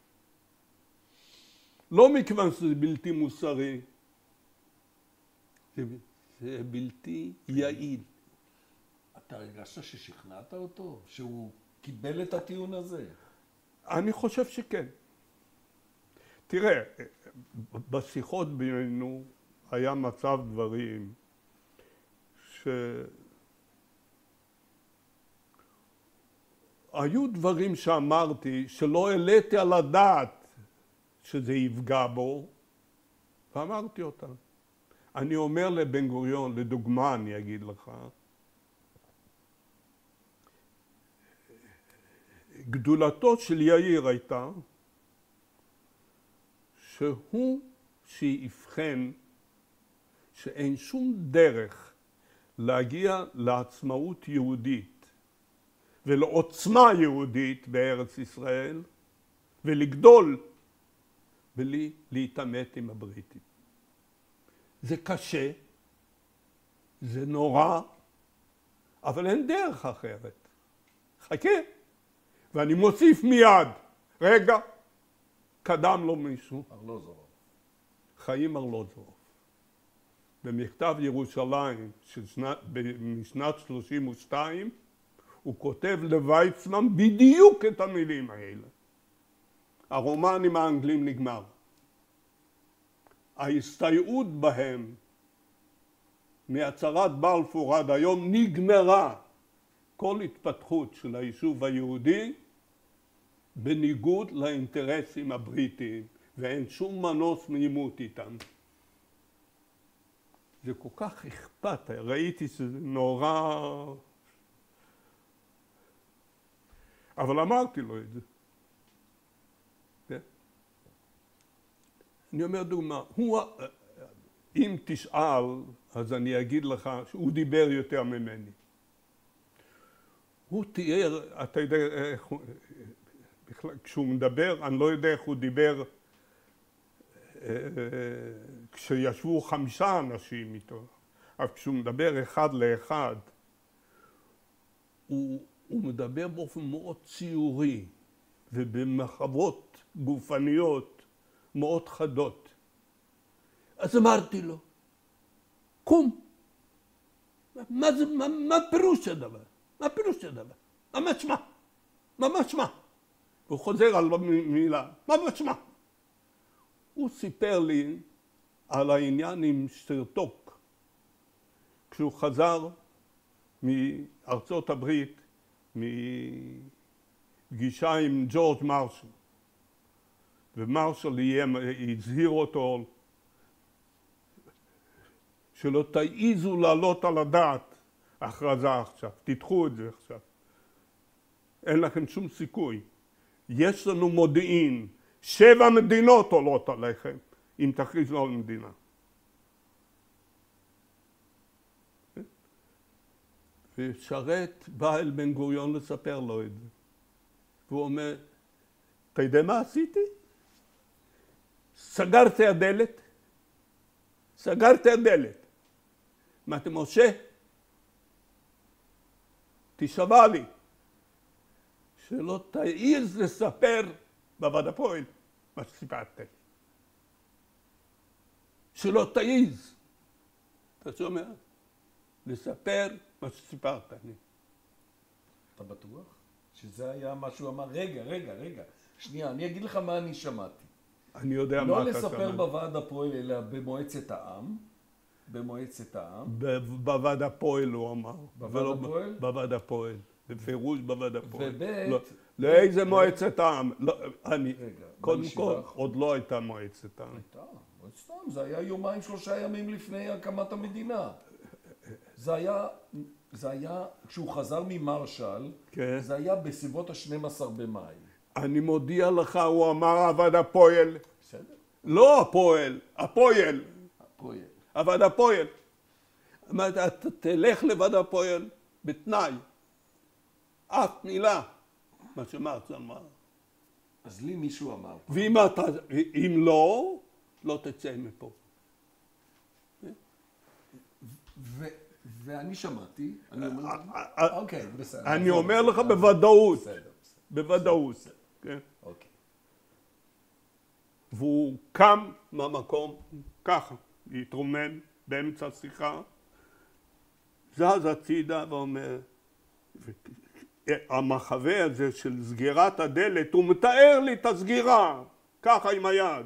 לא מכיוון שזה בלתי מוסרי, זה, זה בלתי יעיל. אתה הרגשת ששכנעת אותו? שהוא קיבל את הטיעון הזה? אני חושב שכן. תראה, בשיחות בינינו היה מצב דברים שהיו דברים שאמרתי שלא העליתי על הדעת שזה יפגע בו, ואמרתי אותם. אני אומר לבן גוריון, לדוגמה אני אגיד לך, גדולתו של יאיר הייתה שהוא שיבחן שאין שום דרך להגיע לעצמאות יהודית ולעוצמה יהודית בארץ ישראל ולגדול בלי להתעמת עם הבריטים. זה קשה, זה נורא, אבל אין דרך אחרת. חכה. ואני מוסיף מיד, רגע, קדם לו מישהו. ארלוזורוב. חיים ארלוזורוב. במכתב ירושלים של שנת, משנת שלושים ושתיים, הוא כותב לויצמן בדיוק את המילים האלה. הרומן עם האנגלים נגמר. ההסתייעות בהם מהצהרת בלפור עד היום נגמרה. כל התפתחות של היישוב היהודי בניגוד לאינטרסים הבריטיים, ואין שום מנוס מעימות איתם. זה כל כך אכפת, ראיתי שזה נורא... אבל אמרתי לו את זה. אני אומר דוגמה, הוא, אם תשאל, אז אני אגיד לך שהוא דיבר יותר ממני. הוא תיאר, אתה יודע, בכלל, כשהוא מדבר, אני לא יודע איך הוא דיבר כשישבו חמישה אנשים איתו, אבל כשהוא מדבר אחד לאחד, הוא, הוא מדבר באופן מאוד ציורי ובמחוות גופניות מאוד חדות. אז אמרתי לו, קום. מה זה, מה, מה פירוש הדבר? מה פירוש הדבר? מה משמע? מה משמע? הוא חוזר על מילה, מה משמע? הוא סיפר לי על העניין עם שטרטוק. כשהוא חזר מארצות הברית, מפגישה עם ג'ורג' מרשל, ומרשל הזהיר אותו שלא תעיזו לעלות על הדעת הכרזה עכשיו, תדחו את זה עכשיו. אין לכם שום סיכוי. יש לנו מודיעין, שבע מדינות עולות עליכם אם תכריזו על מדינה. ושרת בא אל בן גוריון לספר לו את זה. והוא אומר, אתה יודע מה עשיתי? סגרתי הדלת. סגרתי הדלת. אמרתי, משה, תשבע לי, שלא תעיז לספר בוועד הפועל מה שסיפרת לי. שלא תעיז, אתה שומע? לספר מה שסיפרת לי. אתה בטוח? שזה היה מה שהוא אמר? רגע, רגע, רגע. שנייה, אני אגיד לך מה אני שמעתי. אני יודע לא מה אתה שמעת. לספר בוועד הפועל, אלא במועצת העם. במועצת העם. בוועד הפועל הוא אמר. בוועד הפועל? בוועד הפועל. בפירוש בוועד הפועל. ובית... לאיזה מועצת העם? אני... רגע, קודם כל, עוד לא הייתה מועצת העם. הייתה, מועצת העם. זה היה יומיים, שלושה ימים לפני הקמת המדינה. זה היה... זה היה, כשהוא חזר ממרשל, זה היה בסביבות ה-שנים עשר במאי. אני מודיע לך, הוא אמר עבד הפועל. בסדר. לא הפועל, הפועל. הפועל. עבד הפועל. אמרת, אתה תלך לבד הפועל בתנאי. אף מילה. מה שמרצה אמר. אז לי מישהו אמר. ואם אתה, אם לא, לא תצא מפה. ו... ואני שמעתי, אני אומר, אוקיי, בסדר. אני אומר לך בוודאות, בוודאות, כן? אוקיי. והוא קם מהמקום, ככה, להתרומם באמצע השיחה, זז הצידה ואומר, המחווה הזה של סגירת הדלת, הוא מתאר לי את הסגירה, ככה עם היד.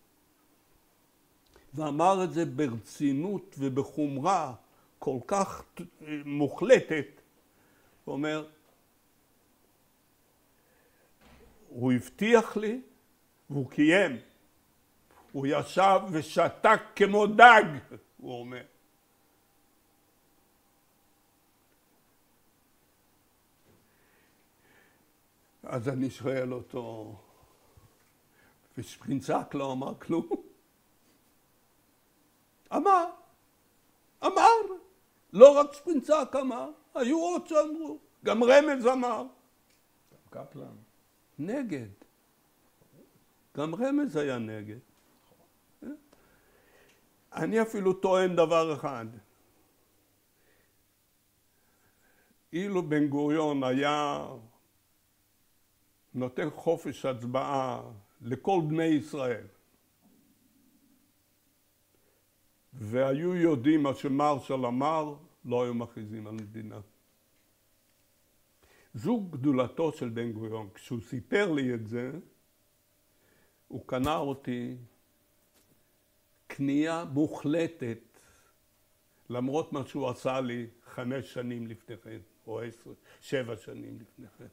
ואמר את זה ברצינות ובחומרה, כל כך מוחלטת, הוא אומר, הוא הבטיח לי והוא קיים, הוא ישב ושתק כמו דג, הוא אומר. אז אני שואל אותו, ושפרינצק לא אמר כלום? אמר, אמר. לא רק שפרינצק אמר, היו עוד שאמרו, גם רמז אמר. גם קפלן. נגד. גם רמז היה נגד. אני אפילו טוען דבר אחד. אילו בן גוריון היה נותן חופש הצבעה לכל בני ישראל, והיו יודעים מה שמרשל אמר, לא היו מכריזים על מדינה. זו גדולתו של בן גוריון. כשהוא סיפר לי את זה, הוא קנה אותי קנייה מוחלטת, למרות מה שהוא עשה לי חמש שנים לפני כן, או עשר, שבע שנים לפני כן.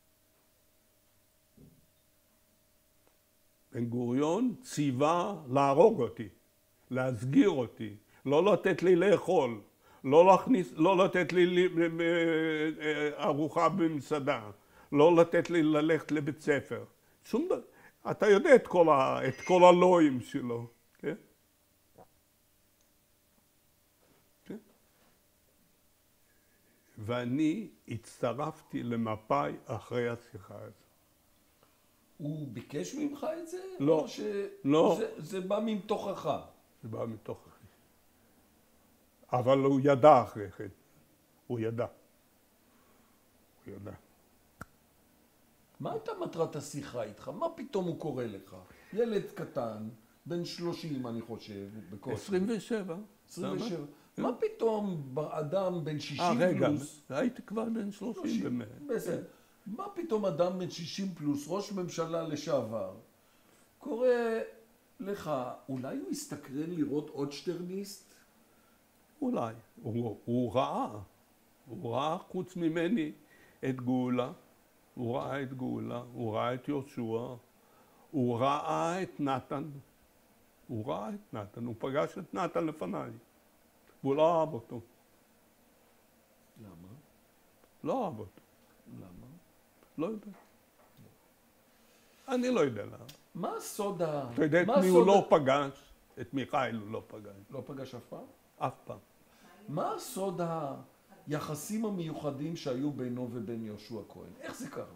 בן גוריון ציווה להרוג אותי. להסגיר אותי, לא לתת לי לאכול, לא להכניס, לא לתת לי ארוחה במסעדה, לא לתת לי ללכת לבית ספר. שום דבר. אתה יודע את כל, ה, את כל הלואים שלו, כן? כן? ואני הצטרפתי למפא"י אחרי השיחה הזו. הוא ביקש ממך את זה? לא. או ש... לא. זה, זה בא מתוכך. זה בא מתוכך. אבל הוא ידע אחרי כן. הוא ידע. הוא ידע. מה הייתה מטרת השיחה איתך? מה פתאום הוא קורא לך? ילד קטן, בן שלושים אני חושב, בקושי. עשרים ושבע. עשרים ושבע. מה פתאום אדם בן שישים אה, רגע, פלוס? הייתי כבר בן שלושים באמת. בסדר. מה פתאום אדם בן שישים פלוס, ראש ממשלה לשעבר, קורא לך, אולי הוא יסתקרן לראות עוד שטרניסט? אולי. הוא, הוא ראה. הוא ראה חוץ ממני את גאולה. הוא ראה את גאולה, הוא ראה את יהושע, הוא ראה את נתן. הוא ראה את נתן, הוא פגש את נתן לפניי. והוא לא אהב אותו. למה? לא אהב אותו. למה? לא יודע. אני לא יודע למה. מה הסוד ה... אתה יודע את מה מי הוא הסוד לא ה- פגש? את מיכאל הוא לא פגש. לא פגש אף פעם? אף פעם. מה הסוד היחסים המיוחדים שהיו בינו ובין יהושע כהן? איך זה קרה?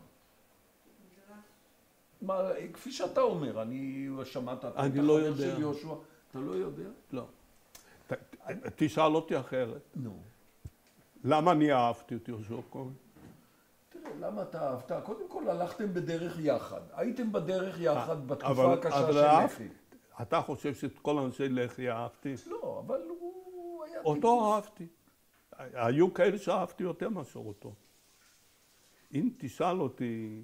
מה, כפי שאתה אומר, אני שמעת, אתה אני היית לא חבר יודע. של יהושע, אתה לא יודע? לא. ת- ת- תשאל אותי אחרת. נו. למה אני אהבתי את יהושע כהן? תראה, למה אתה אהבת? קודם כל הלכתם בדרך יחד. הייתם בדרך יחד בתקופה אבל- הקשה אבל של אהב- לח"י. אתה חושב שאת כל אנשי לח"י אהבתי? לא, אבל הוא היה... אותו אהבתי. היו כאלה שאהבתי יותר מאשר אותו. אם תשאל אותי,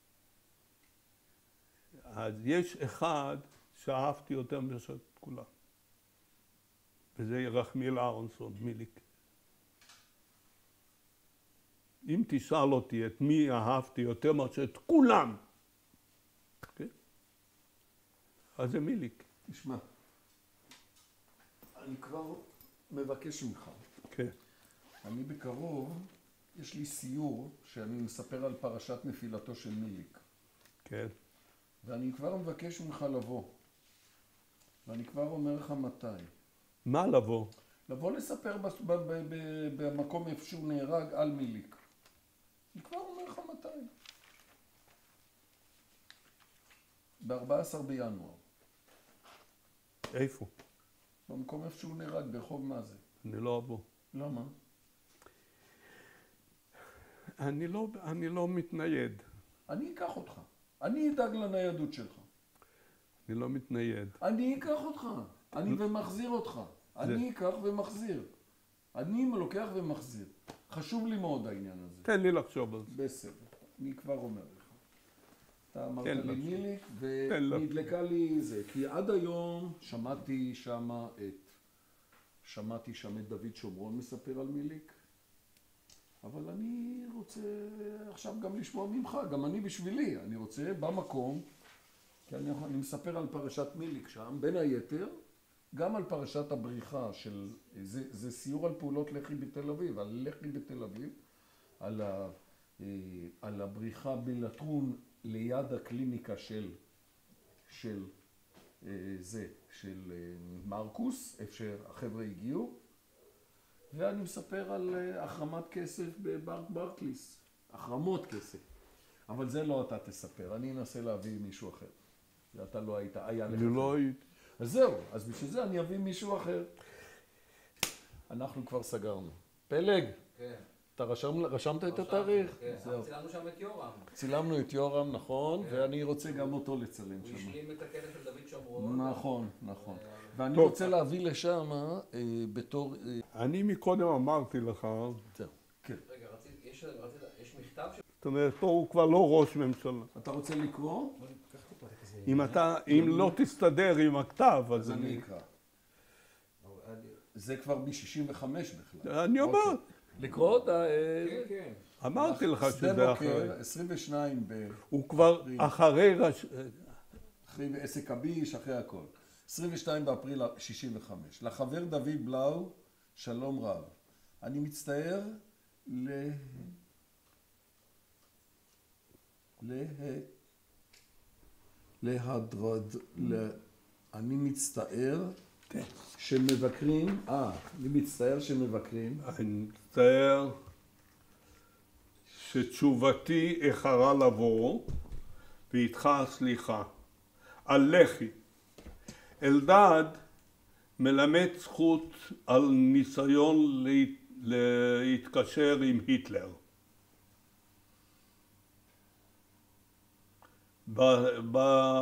אז יש אחד שאהבתי יותר מאשר את כולם. וזה ירחמיאל אהרונסון, מיליק. אם תשאל אותי את מי אהבתי יותר מאשר את כולם, okay? אז זה מיליק. תשמע, אני כבר מבקש ממך. כן. אני בקרוב, יש לי סיור שאני מספר על פרשת נפילתו של מיליק. כן. ואני כבר מבקש ממך לבוא. ואני כבר אומר לך מתי. מה לבוא? לבוא לספר בס- ב- ב- ב- במקום איפה שהוא נהרג על מיליק. אני כבר אומר לך מתי. ב-ארבעה עשר בינואר. איפה? במקום איפה שהוא נהרג, ברחוב מה זה? אני לא אבוא. למה? אני לא, אני לא מתנייד. אני אקח אותך. אני אדאג לניידות שלך. אני לא מתנייד. אני אקח אותך. אני ומחזיר אותך. אני אקח ומחזיר. אני לוקח ומחזיר. חשוב לי מאוד העניין הזה. תן לי לחשוב על זה. בסדר. אני כבר אומר לך. אתה אמרת תן לי לחשוב. מיליק, תן לחשוב. ונדלקה לי זה. כי עד היום שמעתי שמה את... שמעתי שם את דוד שומרון מספר על מיליק. אבל אני רוצה עכשיו גם לשמוע ממך, גם אני בשבילי. אני רוצה במקום, כי אני, אני מספר על פרשת מיליק שם, בין היתר, גם על פרשת הבריחה של... זה, זה סיור על פעולות לח"י בתל אביב, על לח"י בתל אביב, על, ה, על הבריחה בלטרון ליד הקליניקה של, של זה, של מרקוס, איפה שהחבר'ה הגיעו. ואני מספר על החרמת כסף בברק ברקליס, החרמות כסף. אבל זה לא אתה תספר, אני אנסה להביא מישהו אחר. ואתה לא היית, היה לך. אני לא הייתי. אז זהו, אז בשביל זה אני אביא מישהו אחר. אנחנו כבר סגרנו. פלג, כן. אתה רשם, רשמת את התאריך? כן, זהו. צילמנו שם את יורם. צילמנו את יורם, נכון, ואני רוצה גם אותו לצלם הוא שם. השלים את הקטע של דוד שומרון. נכון, נכון. ואני טוב. רוצה להביא לשם אה, בתור... אה, אני מקודם אמרתי לך, זהו, כן. רגע, רצית, יש, רצית, יש מכתב ש... זאת אומרת, פה הוא כבר לא ראש ממשלה. אתה רוצה לקרוא? בוא ניקח טיפה כזה. אם אתה, אם לא תסתדר עם הכתב, אז אז אני אני... אקרא. זה כבר ב-שישים וחמש בכלל. אני אומר, אוקיי. לקרוא אותה... כן, כן. אמרתי לך שדה שזה אחרי. בוקר, עשרים ושניים הוא כבר אחרי ראש... אחרי עסק הביש, אחרי הכל. עשרים ושניים באפריל שישים וחמש. לחבר דוד בלאו, שלום רב. אני מצטער ל... לה... להדרד... ל... אני מצטער שמבקרים... אה, אני מצטער שמבקרים. אני מצטער שתשובתי איחרה לבוא, ואיתך הסליחה. על לח"י. אלדד מלמד זכות על ניסיון להת... להתקשר עם היטלר. ב... ב...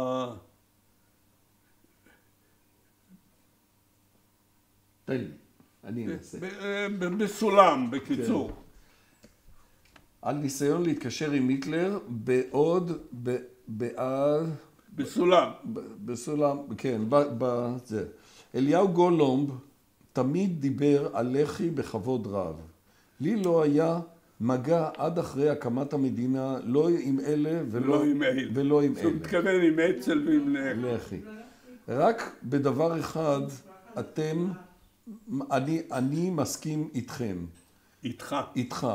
תן לי, אני אנסה. ב... בסולם, בקיצור. כן. על ניסיון להתקשר עם היטלר בעוד, ב... בעד... בסולם. ב... בסולם, כן, ב... ב... זה. אליהו גולומב תמיד דיבר על לח"י בכבוד רב. לי לא היה מגע עד אחרי הקמת המדינה, לא עם אלה ולא עם אלה. ולא עם הוא אלה. מתכוון עם אצ"ל ועם לח"י. רק בדבר אחד אתם, אני, אני מסכים איתכם. איתך. איתך.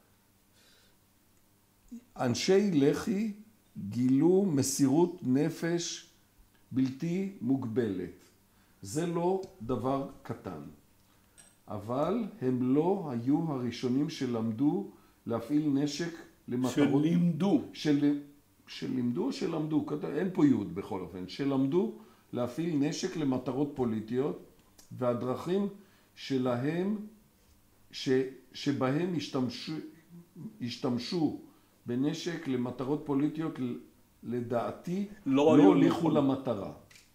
אנשי לח"י גילו מסירות נפש בלתי מוגבלת. זה לא דבר קטן. אבל הם לא היו הראשונים שלמדו להפעיל נשק למטרות... שלימדו. של... שלימדו או שלמדו? אין פה יוד בכל אופן. שלמדו להפעיל נשק למטרות פוליטיות, והדרכים שלהם, ש... שבהם השתמשו, השתמשו בנשק למטרות פוליטיות, לדעתי, לא, לא הוליכו למטרה.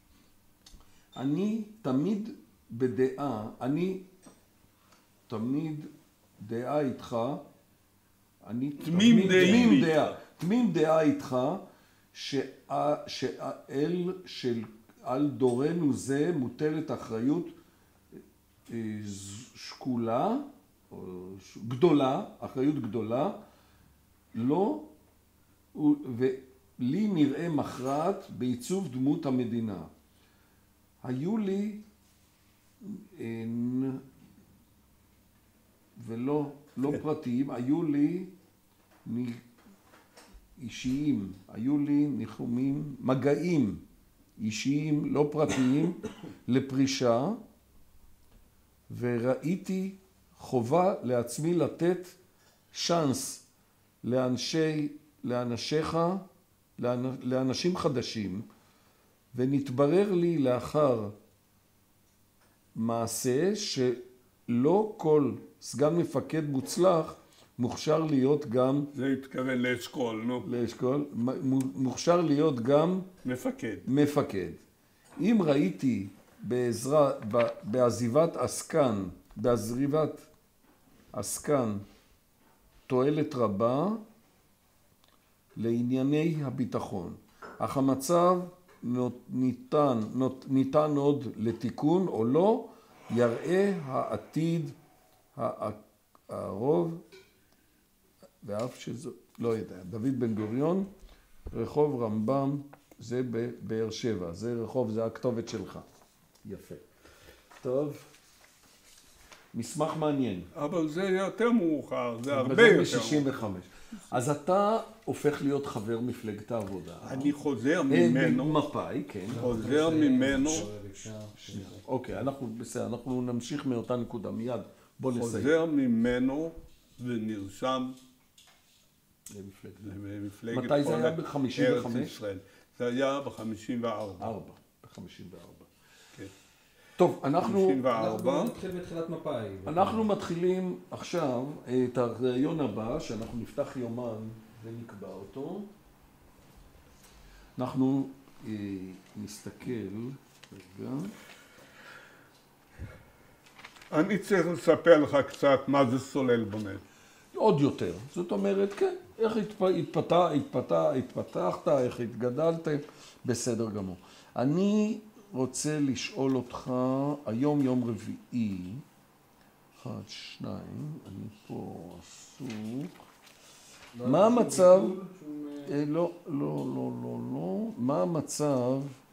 אני תמיד בדעה, אני תמיד דעה איתך, אני תמים תמים דעה, תמים דעה איתך, שהאל של על דורנו זה מוטלת אחריות שקולה, גדולה, אחריות גדולה, לא, ולי נראה מכרעת בעיצוב דמות המדינה. היו לי, ולא לא פרטיים, היו לי אישיים, היו לי ניחומים, מגעים אישיים, לא פרטיים, לפרישה, וראיתי חובה לעצמי לתת שאנס לאנשי, לאנשיך, לאנשים חדשים, ונתברר לי לאחר מעשה שלא כל סגן מפקד מוצלח מוכשר להיות גם... זה התכוון לאשכול, נו. לאשכול. מוכשר להיות גם... מפקד. מפקד. אם ראיתי בעזרה, בעזיבת עסקן, בעזיבת עסקן, תועלת רבה לענייני הביטחון. אך המצב ניתן, ניתן עוד לתיקון או לא, יראה העתיד הרוב, ואף שזו, לא יודע, דוד בן גוריון, רחוב רמב"ם, זה בבאר שבע, זה רחוב, זה הכתובת שלך. יפה. טוב. מסמך מעניין. אבל זה יותר מאוחר, זה הרבה יותר. יותר. מ-שישים וחמש. אז אתה הופך להיות חבר מפלגת העבודה. אני חוזר ממנו. מפא"י, כן. חוזר ממנו. אוקיי, אנחנו בסדר, אנחנו נמשיך מאותה נקודה מיד. בוא נסיים. חוזר ממנו ונרשם למפלגת. מתי זה היה? ב-חמישים וחמש? זה היה ב-חמישים וארבע. ארבע, ב-חמישים וארבע. טוב, אנחנו... אנחנו נתחיל בתחילת מפא"י. אנחנו מתחילים עכשיו את הרעיון הבא, שאנחנו נפתח יומן ונקבע אותו. אנחנו אה, נסתכל, רגע. אני צריך לספר לך קצת מה זה סולל בונט. עוד יותר. זאת אומרת, כן, איך התפ... התפתח, התפתח, התפתחת, איך התגדלתם, בסדר גמור. אני... רוצה לשאול אותך, היום יום רביעי, אחד, שניים, אני פה עסוק. מה המצב, לא, לא, לא, לא, לא, מה המצב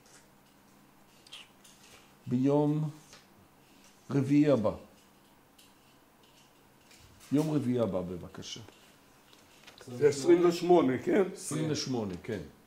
ביום רביעי הבא? יום רביעי הבא, בבקשה. זה עשרים ושמונה, כן? עשרים ושמונה, כן.